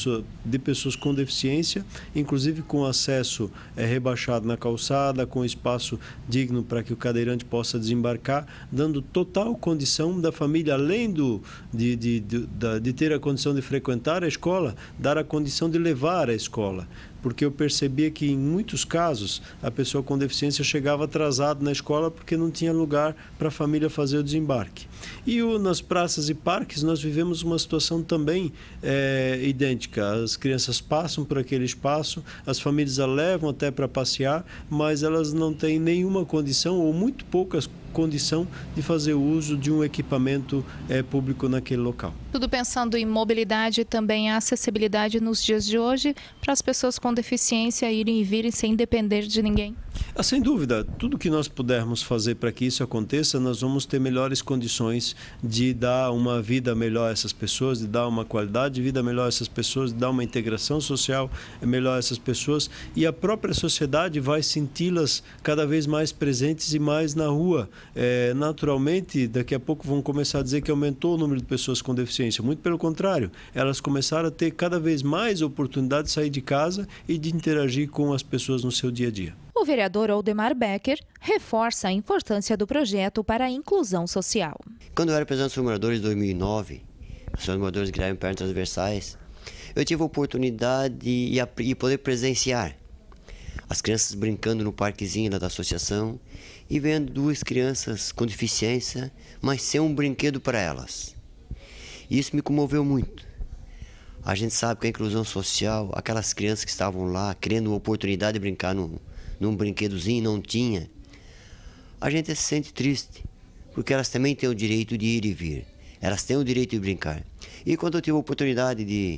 de pessoas com deficiência, inclusive com acesso rebaixado na calçada, com espaço digno para que o cadeirante possa desembarcar, dando total condição da família, além de ter a condição de frequentar a escola, dar a condição de levar a escola. Porque eu percebia que, em muitos casos, a pessoa com deficiência chegava atrasada na escola porque não tinha lugar para a família fazer o desembarque. E nas praças e parques, nós vivemos uma situação também idêntica. As crianças passam por aquele espaço, as famílias a levam até para passear, mas elas não têm nenhuma condição ou muito poucas condição de fazer uso de um equipamento público naquele local. Tudo pensando em mobilidade e também a acessibilidade nos dias de hoje para as pessoas com deficiência irem e virem sem depender de ninguém. Sem dúvida, tudo que nós pudermos fazer para que isso aconteça, nós vamos ter melhores condições de dar uma vida melhor a essas pessoas, de dar uma qualidade de vida melhor a essas pessoas, de dar uma integração social melhor a essas pessoas, e a própria sociedade vai senti-las cada vez mais presentes e mais na rua. Naturalmente, daqui a pouco vão começar a dizer que aumentou o número de pessoas com deficiência. Muito pelo contrário, elas começaram a ter cada vez mais oportunidade de sair de casa e de interagir com as pessoas no seu dia a dia. O vereador Oldemar Becker reforça a importância do projeto para a inclusão social. Quando eu era presidente dos moradores em 2009, os moradores que eram pernas transversais, eu tive a oportunidade de poder presenciar as crianças brincando no parquezinho da associação e vendo 2 crianças com deficiência, mas sem um brinquedo para elas. Isso me comoveu muito. A gente sabe que a inclusão social, aquelas crianças que estavam lá querendo uma oportunidade de brincar num brinquedozinho, não tinha, a gente se sente triste, porque elas também têm o direito de ir e vir, elas têm o direito de brincar. E quando eu tive a oportunidade de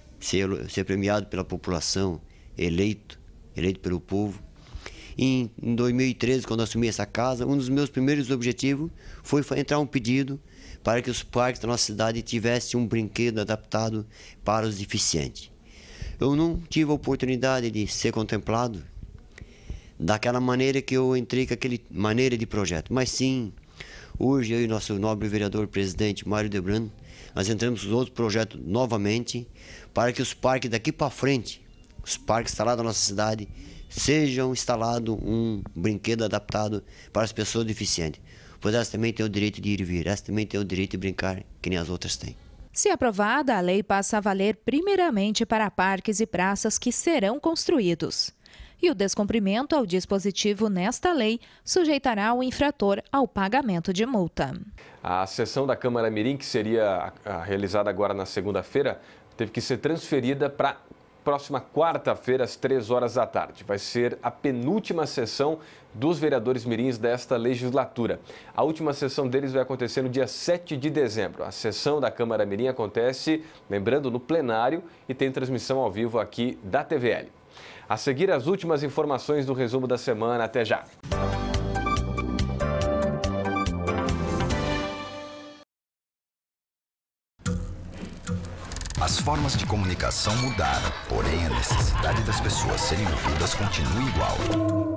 ser premiado pela população, eleito pelo povo, em 2013, quando eu assumi essa casa, um dos meus primeiros objetivos foi entrar um pedido para que os parques da nossa cidade tivessem um brinquedo adaptado para os deficientes. Eu não tive a oportunidade de ser contemplado daquela maneira que eu entrei com aquela maneira de projeto. Mas sim, hoje eu e nosso nobre vereador presidente Mário Debrando, nós entramos com outro projeto novamente para que os parques daqui para frente, os parques instalados na nossa cidade, sejam instalados um brinquedo adaptado para as pessoas deficientes. Pois elas também têm o direito de ir e vir, elas também têm o direito de brincar, que nem as outras têm. Se aprovada, a lei passa a valer primeiramente para parques e praças que serão construídos. E o descumprimento ao dispositivo nesta lei sujeitará o infrator ao pagamento de multa. A sessão da Câmara Mirim, que seria realizada agora na segunda-feira, teve que ser transferida para próxima quarta-feira, às 3h da tarde. Vai ser a penúltima sessão dos vereadores mirins desta legislatura. A última sessão deles vai acontecer no dia 7 de dezembro. A sessão da Câmara Mirim acontece, lembrando, no plenário e tem transmissão ao vivo aqui da TVL. A seguir, as últimas informações do resumo da semana. Até já! As formas de comunicação mudaram, porém a necessidade das pessoas serem ouvidas continua igual.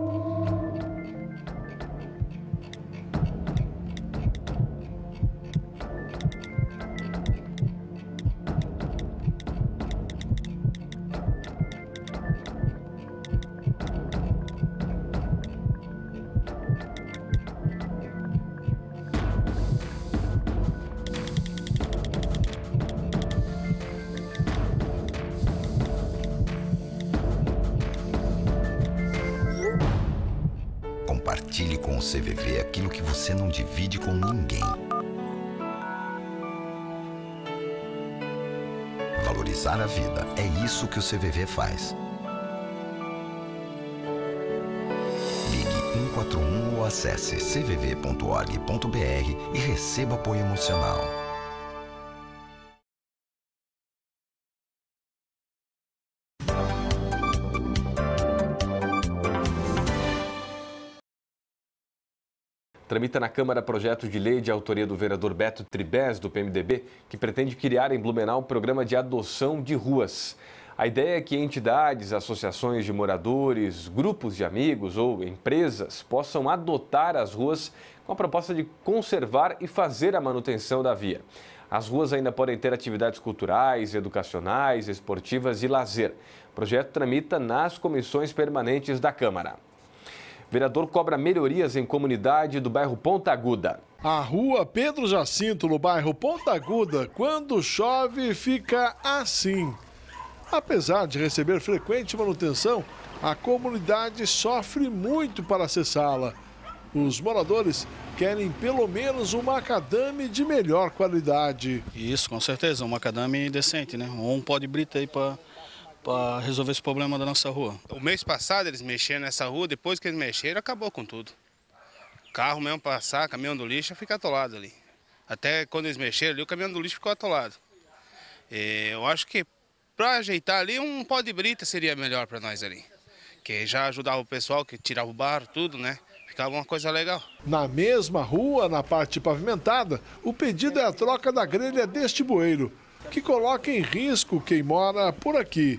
Compartilhe com o CVV aquilo que você não divide com ninguém. Valorizar a vida, é isso que o CVV faz. Ligue 141 ou acesse cvv.org.br e receba apoio emocional. Tramita na Câmara projeto de lei de autoria do vereador Beto Tribes, do PMDB, que pretende criar em Blumenau um programa de adoção de ruas. A ideia é que entidades, associações de moradores, grupos de amigos ou empresas possam adotar as ruas com a proposta de conservar e fazer a manutenção da via. As ruas ainda podem ter atividades culturais, educacionais, esportivas e lazer. O projeto tramita nas comissões permanentes da Câmara. Vereador cobra melhorias em comunidade do bairro Ponta Aguda. A rua Pedro Jacinto, no bairro Ponta Aguda, quando chove, fica assim. Apesar de receber frequente manutenção, a comunidade sofre muito para acessá-la. Os moradores querem pelo menos um macadame de melhor qualidade. Isso, com certeza, um macadame decente, né? Um pó de brita aí para resolver esse problema da nossa rua. O mês passado eles mexeram nessa rua, depois que eles mexeram, acabou com tudo. Carro mesmo passar, caminhão do lixo fica atolado ali. Até quando eles mexeram ali, o caminhão do lixo ficou atolado. Eu acho que para ajeitar ali, um pó de brita seria melhor para nós ali. que já ajudava o pessoal, que tirava o barro, tudo, né? Ficava uma coisa legal. Na mesma rua, na parte pavimentada, o pedido é a troca da grelha deste bueiro, que coloca em risco quem mora por aqui.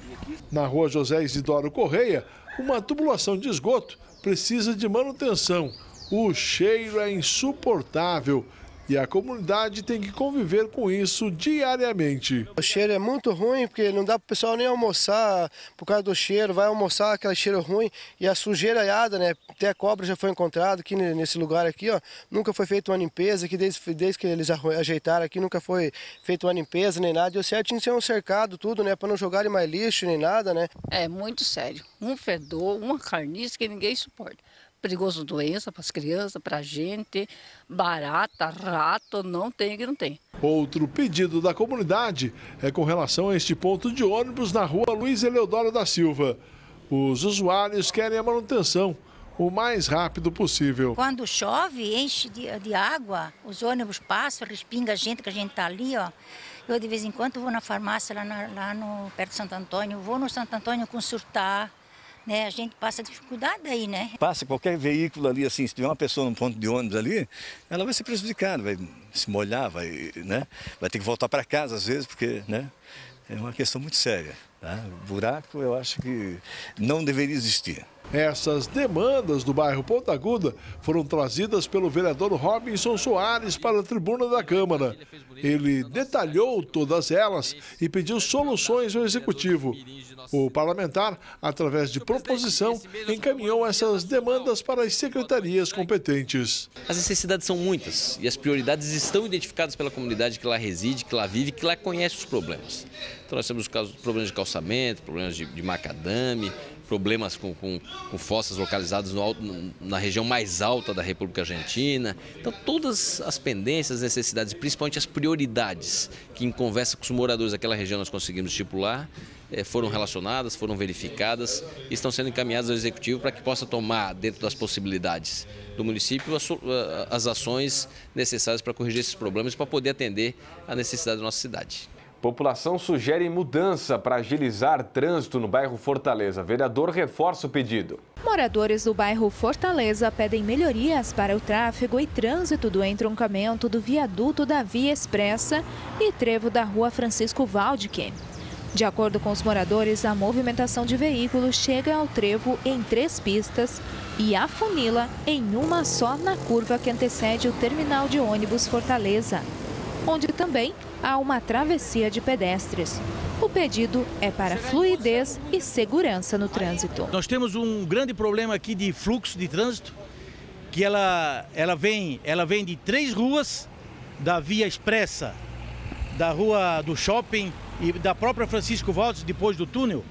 Na rua José Isidoro Correia, uma tubulação de esgoto precisa de manutenção. O cheiro é insuportável e a comunidade tem que conviver com isso diariamente. O cheiro é muito ruim, porque não dá para o pessoal nem almoçar por causa do cheiro. Vai almoçar, aquele cheiro ruim e a sujeiraiada, né? Até a cobra já foi encontrada aqui nesse lugar aqui, ó. Nunca foi feita uma limpeza, que desde que eles ajeitaram aqui, nunca foi feita uma limpeza nem nada. E o certo tinha que ser um cercado, tudo, né? Para não jogarem mais lixo nem nada, né? É muito sério. Um fedor, uma carniça que ninguém suporta. Perigoso doença para as crianças, para a gente, barata, rato, não tem que não tem. Outro pedido da comunidade é com relação a este ponto de ônibus na rua Luiz Eleodoro da Silva. Os usuários querem a manutenção o mais rápido possível. Quando chove, enche de água, os ônibus passam, respinga a gente, que a gente está ali, ó. Eu de vez em quando vou na farmácia lá no perto de Santo Antônio, vou no Santo Antônio consultar. Né, a gente passa dificuldade aí, né? Passa qualquer veículo ali, assim, se tiver uma pessoa no ponto de ônibus ali, ela vai ser prejudicada, vai se molhar, vai ter que voltar para casa às vezes, porque, né, é uma questão muito séria. Tá? Buraco, eu acho que não deveria existir. Essas demandas do bairro Ponta Aguda foram trazidas pelo vereador Robinson Soares para a tribuna da Câmara. Ele detalhou todas elas e pediu soluções ao Executivo. O parlamentar, através de proposição, encaminhou essas demandas para as secretarias competentes. As necessidades são muitas e as prioridades estão identificadas pela comunidade que lá reside, que lá vive, que lá conhece os problemas. Então nós temos problemas de calçamento, problemas de macadame, problemas com fossas localizadas na região mais alta da República Argentina. Então todas as pendências, as necessidades, principalmente as prioridades que em conversa com os moradores daquela região nós conseguimos estipular, foram relacionadas, foram verificadas e estão sendo encaminhadas ao Executivo para que possa tomar, dentro das possibilidades do município, as ações necessárias para corrigir esses problemas e para poder atender à necessidade da nossa cidade. População sugere mudança para agilizar trânsito no bairro Fortaleza. Vereador reforça o pedido. Moradores do bairro Fortaleza pedem melhorias para o tráfego e trânsito do entroncamento do viaduto da Via Expressa e trevo da rua Francisco Waldke. De acordo com os moradores, a movimentação de veículos chega ao trevo em 3 pistas e afunila em uma só na curva que antecede o terminal de ônibus Fortaleza, onde também há uma travessia de pedestres. O pedido é para fluidez e segurança no trânsito. Nós temos um grande problema aqui de fluxo de trânsito, que ela vem de 3 ruas, da Via Expressa, da Rua do Shopping e da própria Francisco Valdes, depois do túnel,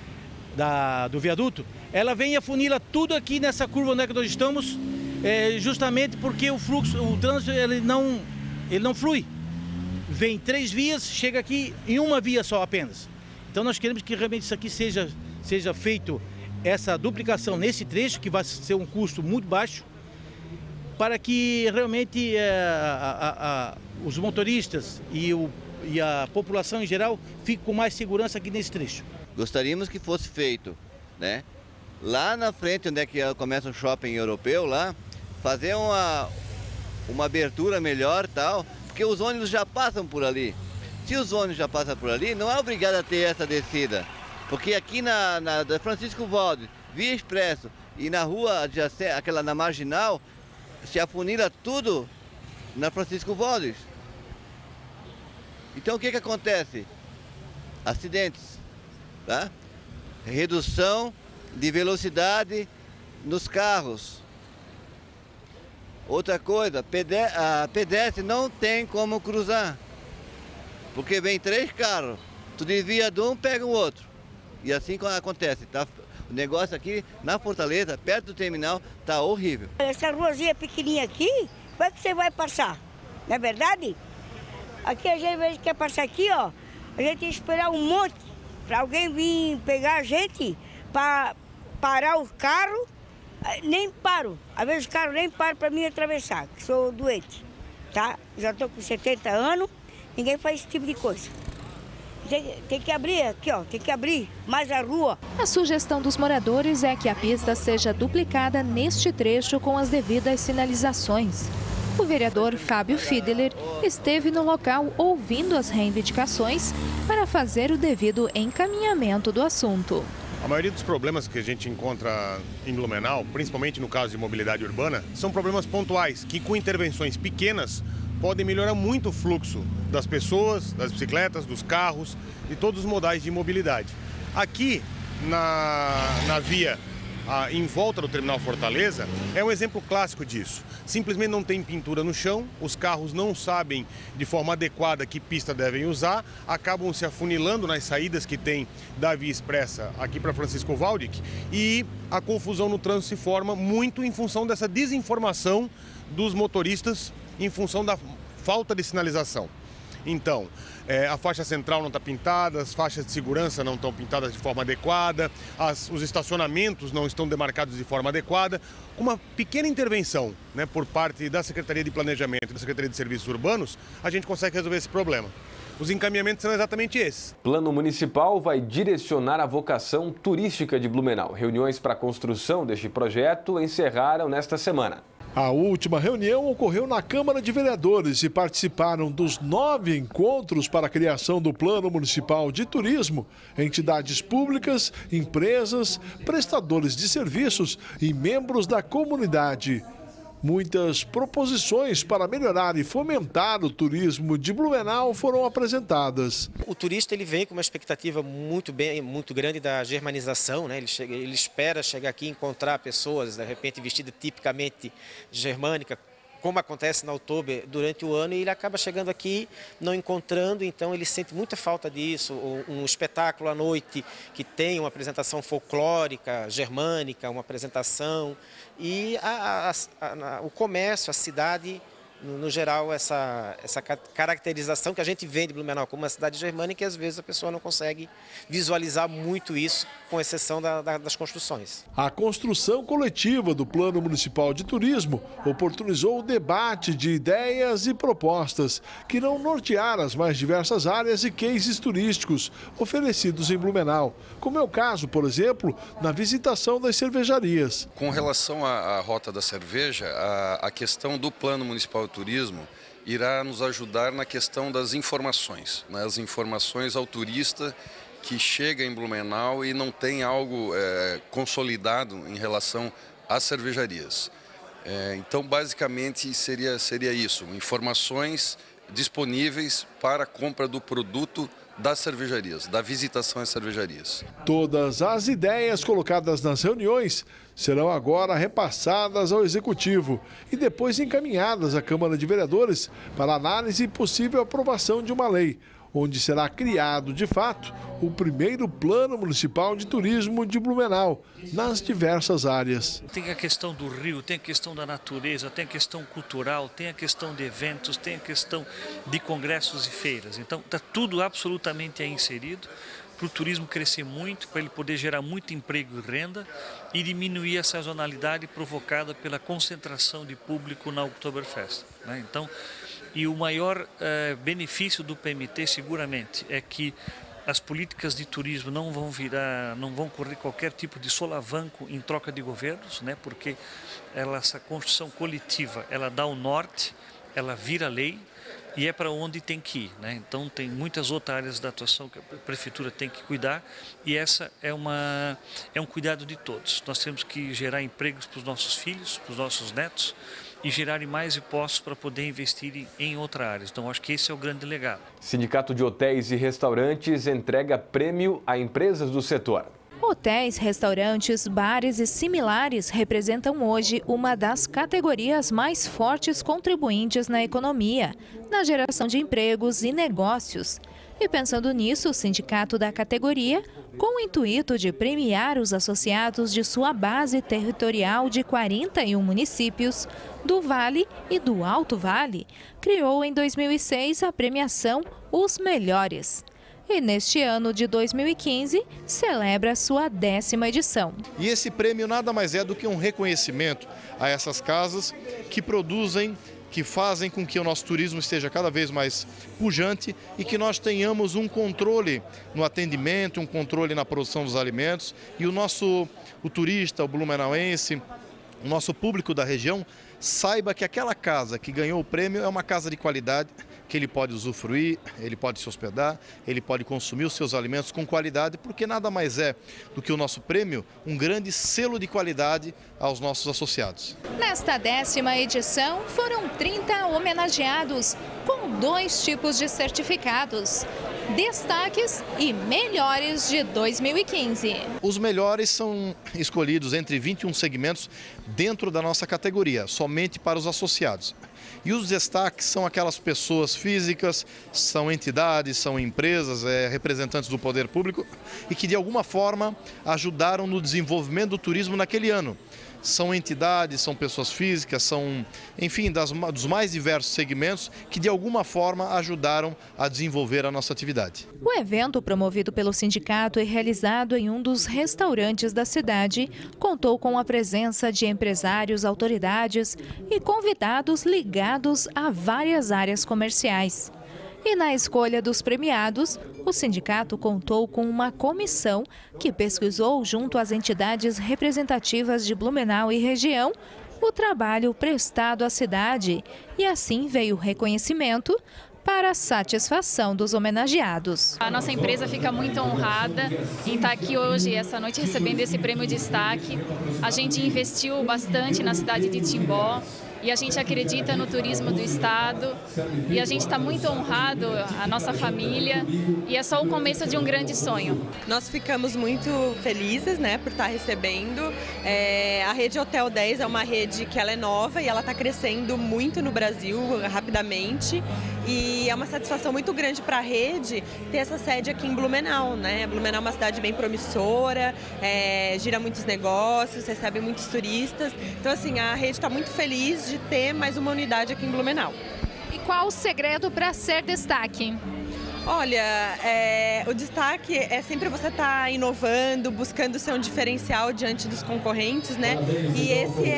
do viaduto. Ela vem e afunila tudo aqui nessa curva onde é que nós estamos, justamente porque o trânsito ele não flui. Vem 3 vias, chega aqui em uma via só apenas. Então nós queremos que realmente isso aqui seja feito, essa duplicação nesse trecho, que vai ser um custo muito baixo, para que realmente os motoristas e a população em geral fiquem com mais segurança aqui nesse trecho. Gostaríamos que fosse feito, né? Lá na frente, onde é que começa o shopping europeu, lá, fazer uma abertura melhor e tal, porque os ônibus já passam por ali. Se os ônibus já passam por ali, não é obrigado a ter essa descida. Porque aqui na Francisco Valdes, Via Expresso e na rua, aquela na Marginal, se afunila tudo na Francisco Valdes. Então o que acontece? Acidentes, tá? Redução de velocidade nos carros. Outra coisa, a pedestre não tem como cruzar, porque vem 3 carros, tu desvia de um, pega o outro, e assim acontece, tá? O negócio aqui na Fortaleza, perto do terminal, tá horrível. Essa ruazinha pequenininha aqui, como é que você vai passar? Não é verdade? Aqui a gente quer passar aqui, ó, a gente tem que esperar um monte para alguém vir pegar a gente, para parar o carro. Nem paro, às vezes o carro nem para para mim atravessar, que sou doente, tá? Já estou com 70 anos, ninguém faz esse tipo de coisa. Tem que abrir aqui, ó, tem que abrir mais a rua. A sugestão dos moradores é que a pista seja duplicada neste trecho com as devidas sinalizações. O vereador Fábio Fiedler esteve no local ouvindo as reivindicações para fazer o devido encaminhamento do assunto. A maioria dos problemas que a gente encontra em Blumenau, principalmente no caso de mobilidade urbana, são problemas pontuais que, com intervenções pequenas, podem melhorar muito o fluxo das pessoas, das bicicletas, dos carros e todos os modais de mobilidade. Aqui na via em volta do Terminal Fortaleza é um exemplo clássico disso. Simplesmente não tem pintura no chão, os carros não sabem de forma adequada que pista devem usar, acabam se afunilando nas saídas que tem da Via Expressa aqui para Francisco Waldick e a confusão no trânsito se forma muito em função dessa desinformação dos motoristas, em função da falta de sinalização. Então, a faixa central não está pintada, as faixas de segurança não estão pintadas de forma adequada, os estacionamentos não estão demarcados de forma adequada. Com uma pequena intervenção, né, por parte da Secretaria de Planejamento e da Secretaria de Serviços Urbanos, a gente consegue resolver esse problema. Os encaminhamentos são exatamente esses. O Plano Municipal vai direcionar a vocação turística de Blumenau. Reuniões para a construção deste projeto encerraram nesta semana. A última reunião ocorreu na Câmara de Vereadores e participaram dos 9 encontros para a criação do Plano Municipal de Turismo, entidades públicas, empresas, prestadores de serviços e membros da comunidade. Muitas proposições para melhorar e fomentar o turismo de Blumenau foram apresentadas. O turista ele vem com uma expectativa muito grande da germanização, né? Ele espera chegar aqui e encontrar pessoas, de repente, vestidas tipicamente germânica, como acontece na Oktober durante o ano, e ele acaba chegando aqui não encontrando, então ele sente muita falta disso. Um espetáculo à noite que tem uma apresentação folclórica, germânica, uma apresentação, e o comércio, a cidade, no geral, essa caracterização que a gente vê de Blumenau como uma cidade germânica, e às vezes a pessoa não consegue visualizar muito isso, com exceção das construções. A construção coletiva do Plano Municipal de Turismo oportunizou o debate de ideias e propostas que irão nortear as mais diversas áreas e cases turísticos oferecidos em Blumenau, como é o caso, por exemplo, na visitação das cervejarias. Com relação à rota da cerveja, a questão do Plano Municipal de Turismo irá nos ajudar na questão das informações, né? As informações ao turista que chega em Blumenau e não tem algo consolidado em relação às cervejarias. Então, basicamente, seria isso, informações disponíveis para a compra do produto das cervejarias, da visitação às cervejarias. Todas as ideias colocadas nas reuniões serão agora repassadas ao Executivo e depois encaminhadas à Câmara de Vereadores para análise e possível aprovação de uma lei, onde será criado, de fato, o primeiro Plano Municipal de Turismo de Blumenau, nas diversas áreas. Tem a questão do rio, tem a questão da natureza, tem a questão cultural, tem a questão de eventos, tem a questão de congressos e feiras. Então, está tudo absolutamente aí inserido para o turismo crescer muito, para ele poder gerar muito emprego e renda e diminuir a sazonalidade provocada pela concentração de público na Oktoberfest, né? Então, e o maior benefício do PMT, seguramente, é que as políticas de turismo não vão correr qualquer tipo de solavanco em troca de governos, né? Porque essa construção coletiva, ela dá o norte, ela vira lei e é para onde tem que ir, né? Então tem muitas outras áreas da atuação que a prefeitura tem que cuidar e essa é um cuidado de todos. Nós temos que gerar empregos para os nossos filhos, para os nossos netos, e gerarem mais impostos para poder investir em outra área. Então, acho que esse é o grande legado. Sindicato de Hotéis e Restaurantes entrega prêmio a empresas do setor. Hotéis, restaurantes, bares e similares representam hoje uma das categorias mais fortes contribuintes na economia, na geração de empregos e negócios. E pensando nisso, o sindicato da categoria, com o intuito de premiar os associados de sua base territorial de 41 municípios, do Vale e do Alto Vale, criou em 2006 a premiação Os Melhores. E neste ano de 2015, celebra sua 10ª edição. E esse prêmio nada mais é do que um reconhecimento a essas casas que produzem que fazem com que o nosso turismo esteja cada vez mais pujante e que nós tenhamos um controle no atendimento, um controle na produção dos alimentos e o turista, o blumenauense, o nosso público da região saiba que aquela casa que ganhou o prêmio é uma casa de qualidade, que ele pode usufruir, ele pode se hospedar, ele pode consumir os seus alimentos com qualidade, porque nada mais é do que o nosso prêmio um grande selo de qualidade aos nossos associados. Nesta 10ª edição, foram 30 homenageados com 2 tipos de certificados: destaques e melhores de 2015. Os melhores são escolhidos entre 21 segmentos dentro da nossa categoria, somente para os associados. E os destaques são aquelas pessoas físicas, são entidades, são empresas, representantes do poder público e que de alguma forma ajudaram no desenvolvimento do turismo naquele ano. São entidades, são pessoas físicas, são, enfim, dos mais diversos segmentos que de alguma forma ajudaram a desenvolver a nossa atividade. O evento, promovido pelo sindicato e realizado em um dos restaurantes da cidade, contou com a presença de empresários, autoridades e convidados ligados a várias áreas comerciais. E na escolha dos premiados, o sindicato contou com uma comissão que pesquisou junto às entidades representativas de Blumenau e região o trabalho prestado à cidade e assim veio o reconhecimento para a satisfação dos homenageados. A nossa empresa fica muito honrada em estar aqui hoje, essa noite, recebendo esse prêmio de destaque. A gente investiu bastante na cidade de Timbó e a gente acredita no turismo do estado e a gente está muito honrado, a nossa família, e é só o começo de um grande sonho. Nós ficamos muito felizes, né, por estar recebendo. A rede Hotel 10 é uma rede que ela é nova e ela está crescendo muito no Brasil, rapidamente. E é uma satisfação muito grande para a rede ter essa sede aqui em Blumenau, né? Blumenau é uma cidade bem promissora, gira muitos negócios, recebe muitos turistas. Então, assim, a rede está muito feliz de ter mais uma unidade aqui em Blumenau. E qual o segredo para ser destaque? Olha, o destaque é sempre você estar inovando, buscando ser um diferencial diante dos concorrentes, né? E esse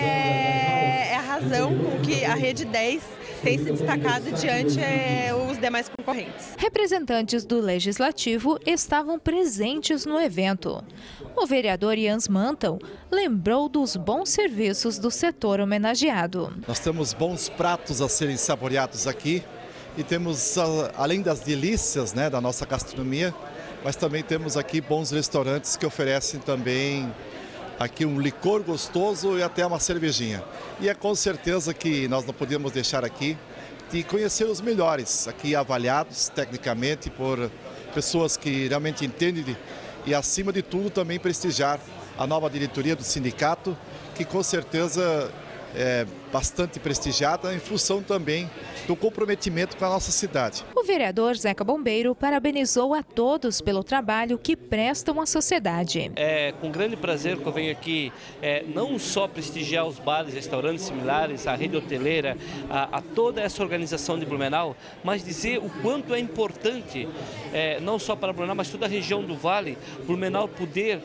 é a razão com que a Rede 10 tem se destacado diante os demais concorrentes. Representantes do Legislativo estavam presentes no evento. O vereador Jans Mantel lembrou dos bons serviços do setor homenageado. Nós temos bons pratos a serem saboreados aqui e temos, além das delícias, né, da nossa gastronomia, mas também temos aqui bons restaurantes que oferecem também aqui um licor gostoso e até uma cervejinha. E é com certeza que nós não podemos deixar aqui de conhecer os melhores, aqui avaliados tecnicamente por pessoas que realmente entendem e, acima de tudo, também prestigiar a nova diretoria do sindicato, que com certeza é bastante prestigiada em função também do comprometimento com a nossa cidade. O vereador Zeca Bombeiro parabenizou a todos pelo trabalho que prestam à sociedade. É com grande prazer que eu venho aqui não só prestigiar os bares, restaurantes similares, a rede hoteleira, a toda essa organização de Blumenau, mas dizer o quanto é importante, não só para Blumenau, mas toda a região do Vale, Blumenau poder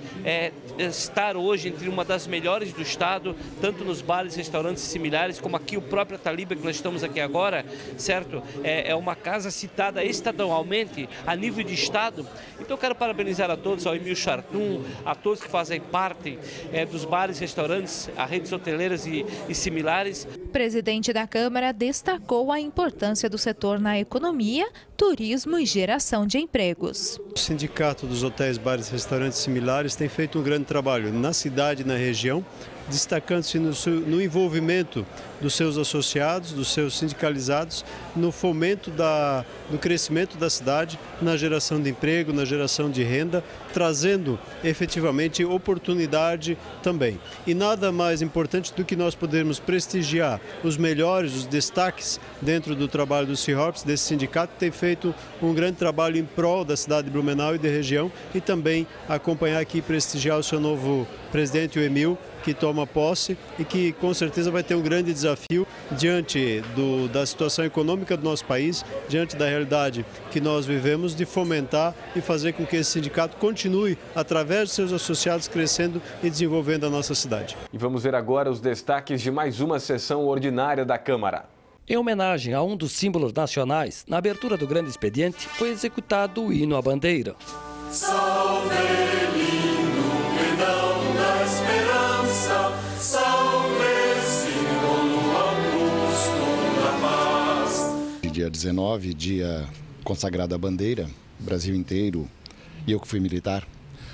estar hoje entre uma das melhores do estado, tanto nos bares, restaurantes similares, como aqui o próprio Taliba, que nós estamos aqui agora, certo? É uma casa citada estadualmente a nível de estado. Então eu quero parabenizar a todos, ao Emil Chartum, a todos que fazem parte dos bares, restaurantes, a redes hoteleiras e similares. O presidente da Câmara destacou a importância do setor na economia, turismo e geração de empregos. O Sindicato dos Hotéis, Bares e Restaurantes Similares tem feito um grande trabalho na cidade e na região, destacando-se no envolvimento dos seus associados, dos seus sindicalizados, no fomento do crescimento da cidade, na geração de emprego, na geração de renda, trazendo efetivamente oportunidade também. E nada mais importante do que nós podermos prestigiar os melhores, os destaques dentro do trabalho do CIHORPS, desse sindicato que tem feito um grande trabalho em prol da cidade de Blumenau e da região, e também acompanhar aqui e prestigiar o seu novo presidente, o Emil, que toma posse e que com certeza vai ter um grande desafio diante da situação econômica do nosso país, diante da realidade que nós vivemos, de fomentar e fazer com que esse sindicato continue, através dos seus associados, crescendo e desenvolvendo a nossa cidade. E vamos ver agora os destaques de mais uma sessão ordinária da Câmara. Em homenagem a um dos símbolos nacionais, na abertura do grande expediente foi executado o hino à bandeira. Salve, lindo pendão da esperança, salve, símbolo augusto da paz. Dia 19, dia consagrado à bandeira, Brasil inteiro, e eu que fui militar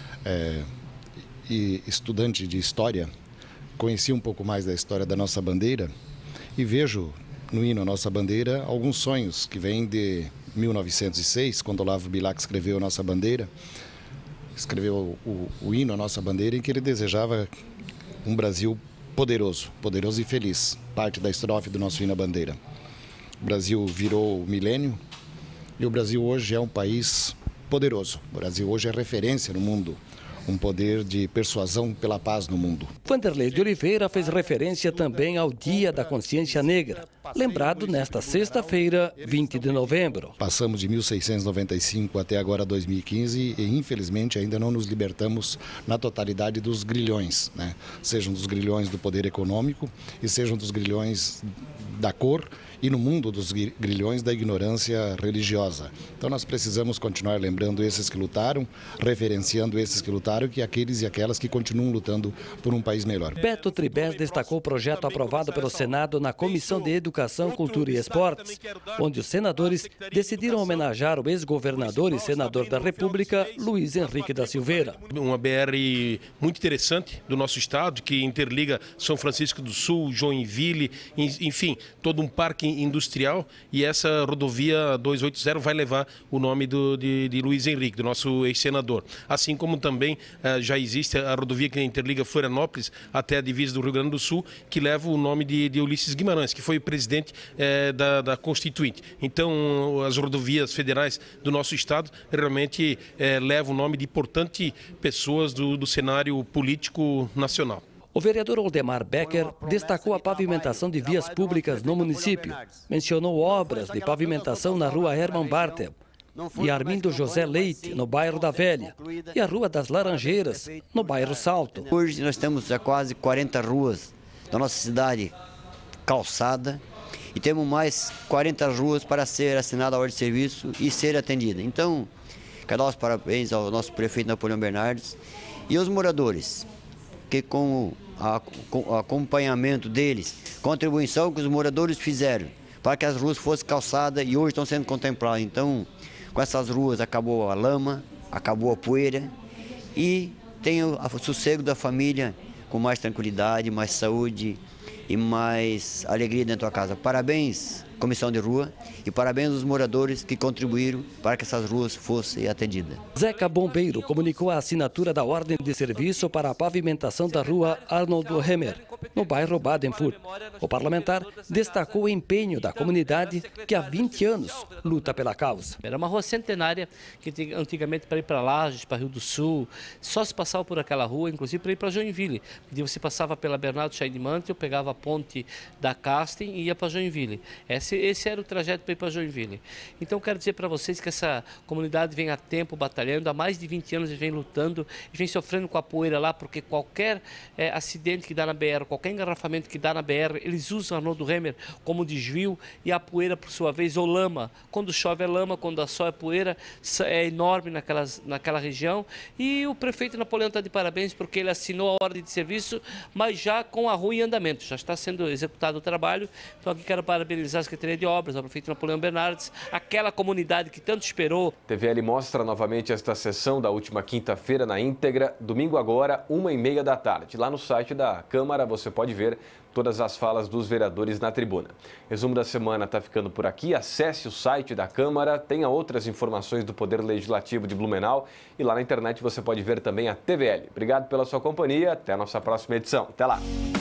e estudante de história, conheci um pouco mais da história da nossa bandeira e vejo no hino à nossa bandeira alguns sonhos que vêm de 1906, quando Olavo Bilac escreveu a nossa bandeira, escreveu o hino à nossa bandeira, em que ele desejava um Brasil poderoso, poderoso e feliz, parte da estrofe do nosso hino à bandeira. O Brasil virou o milênio e o Brasil hoje é um país poderoso. O Brasil hoje é referência no mundo, um poder de persuasão pela paz no mundo. Vanderlei de Oliveira fez referência também ao Dia da Consciência Negra, lembrado nesta sexta-feira, 20 de novembro. Passamos de 1695 até agora 2015 e infelizmente ainda não nos libertamos na totalidade dos grilhões, né? Sejam dos grilhões do poder econômico e sejam dos grilhões da cor e no mundo dos grilhões da ignorância religiosa. Então nós precisamos continuar lembrando esses que lutaram, referenciando esses que lutaram e aqueles e aquelas que continuam lutando por um país melhor. Beto Tribes destacou o projeto aprovado pelo Senado na Comissão de Educação, Cultura e Esportes, onde os senadores decidiram homenagear o ex-governador e senador da República, Luiz Henrique da Silveira. Uma BR muito interessante do nosso estado, que interliga São Francisco do Sul, Joinville, enfim, todo um parque industrial, e essa rodovia 280 vai levar o nome de Luiz Henrique, do nosso ex-senador. Assim como também já existe a rodovia que interliga Florianópolis até a divisa do Rio Grande do Sul, que leva o nome de Ulisses Guimarães, que foi o presidente da Constituinte. Então, as rodovias federais do nosso estado realmente levam o nome de importantes pessoas do cenário político nacional. O vereador Aldemar Becker destacou a pavimentação de vias públicas no município. Mencionou obras de pavimentação na rua Herman Bartel e Armindo José Leite, no bairro da Velha, e a Rua das Laranjeiras, no bairro Salto. Hoje nós temos já quase 40 ruas da nossa cidade calçada e temos mais 40 ruas para ser assinada a ordem de serviço e ser atendida. Então, quero dar os parabéns ao nosso prefeito Napoleão Bernardes e aos moradores, que com o acompanhamento deles, contribuição que os moradores fizeram para que as ruas fossem calçadas e hoje estão sendo contempladas. Então, com essas ruas acabou a lama, acabou a poeira e tem o sossego da família com mais tranquilidade, mais saúde e mais alegria dentro da casa. Parabéns, Comissão de Rua, e parabéns aos moradores que contribuíram para que essas ruas fossem atendidas. Zeca Bombeiro comunicou a assinatura da ordem de serviço para a pavimentação da rua Arnold Hemmer, no bairro Badenfurt. O parlamentar destacou o empenho da comunidade que há 20 anos luta pela causa. Era uma rua centenária que antigamente para ir para Lages, para Rio do Sul, só se passava por aquela rua, inclusive para ir para Joinville. E você passava pela Bernardo Scheidmantel, pegava a ponte da Castem e ia para Joinville. Esse era o trajeto para ir para Joinville. Então, quero dizer para vocês que essa comunidade vem há tempo batalhando, há mais de 20 anos vem lutando, vem sofrendo com a poeira lá, porque qualquer acidente que dá na BR, qualquer engarrafamento que dá na BR, eles usam a Arnold Hemmer como desvio e a poeira, por sua vez, ou lama. Quando chove é lama, quando só é poeira, é enorme naquela região. E o prefeito Napoleão está de parabéns porque ele assinou a ordem de serviço, mas já com a rua em andamento, já está sendo executado o trabalho. Então, aqui quero parabenizar a Secretaria de Obras, ao prefeito Napoleão Bernardes, aquela comunidade que tanto esperou. TVL mostra novamente esta sessão da última quinta-feira na íntegra, domingo agora, 1h30 da tarde. Lá no site da Câmara você pode ver todas as falas dos vereadores na tribuna. Resumo da semana está ficando por aqui. Acesse o site da Câmara, tenha outras informações do Poder Legislativo de Blumenau e lá na internet você pode ver também a TVL. Obrigado pela sua companhia, até a nossa próxima edição. Até lá!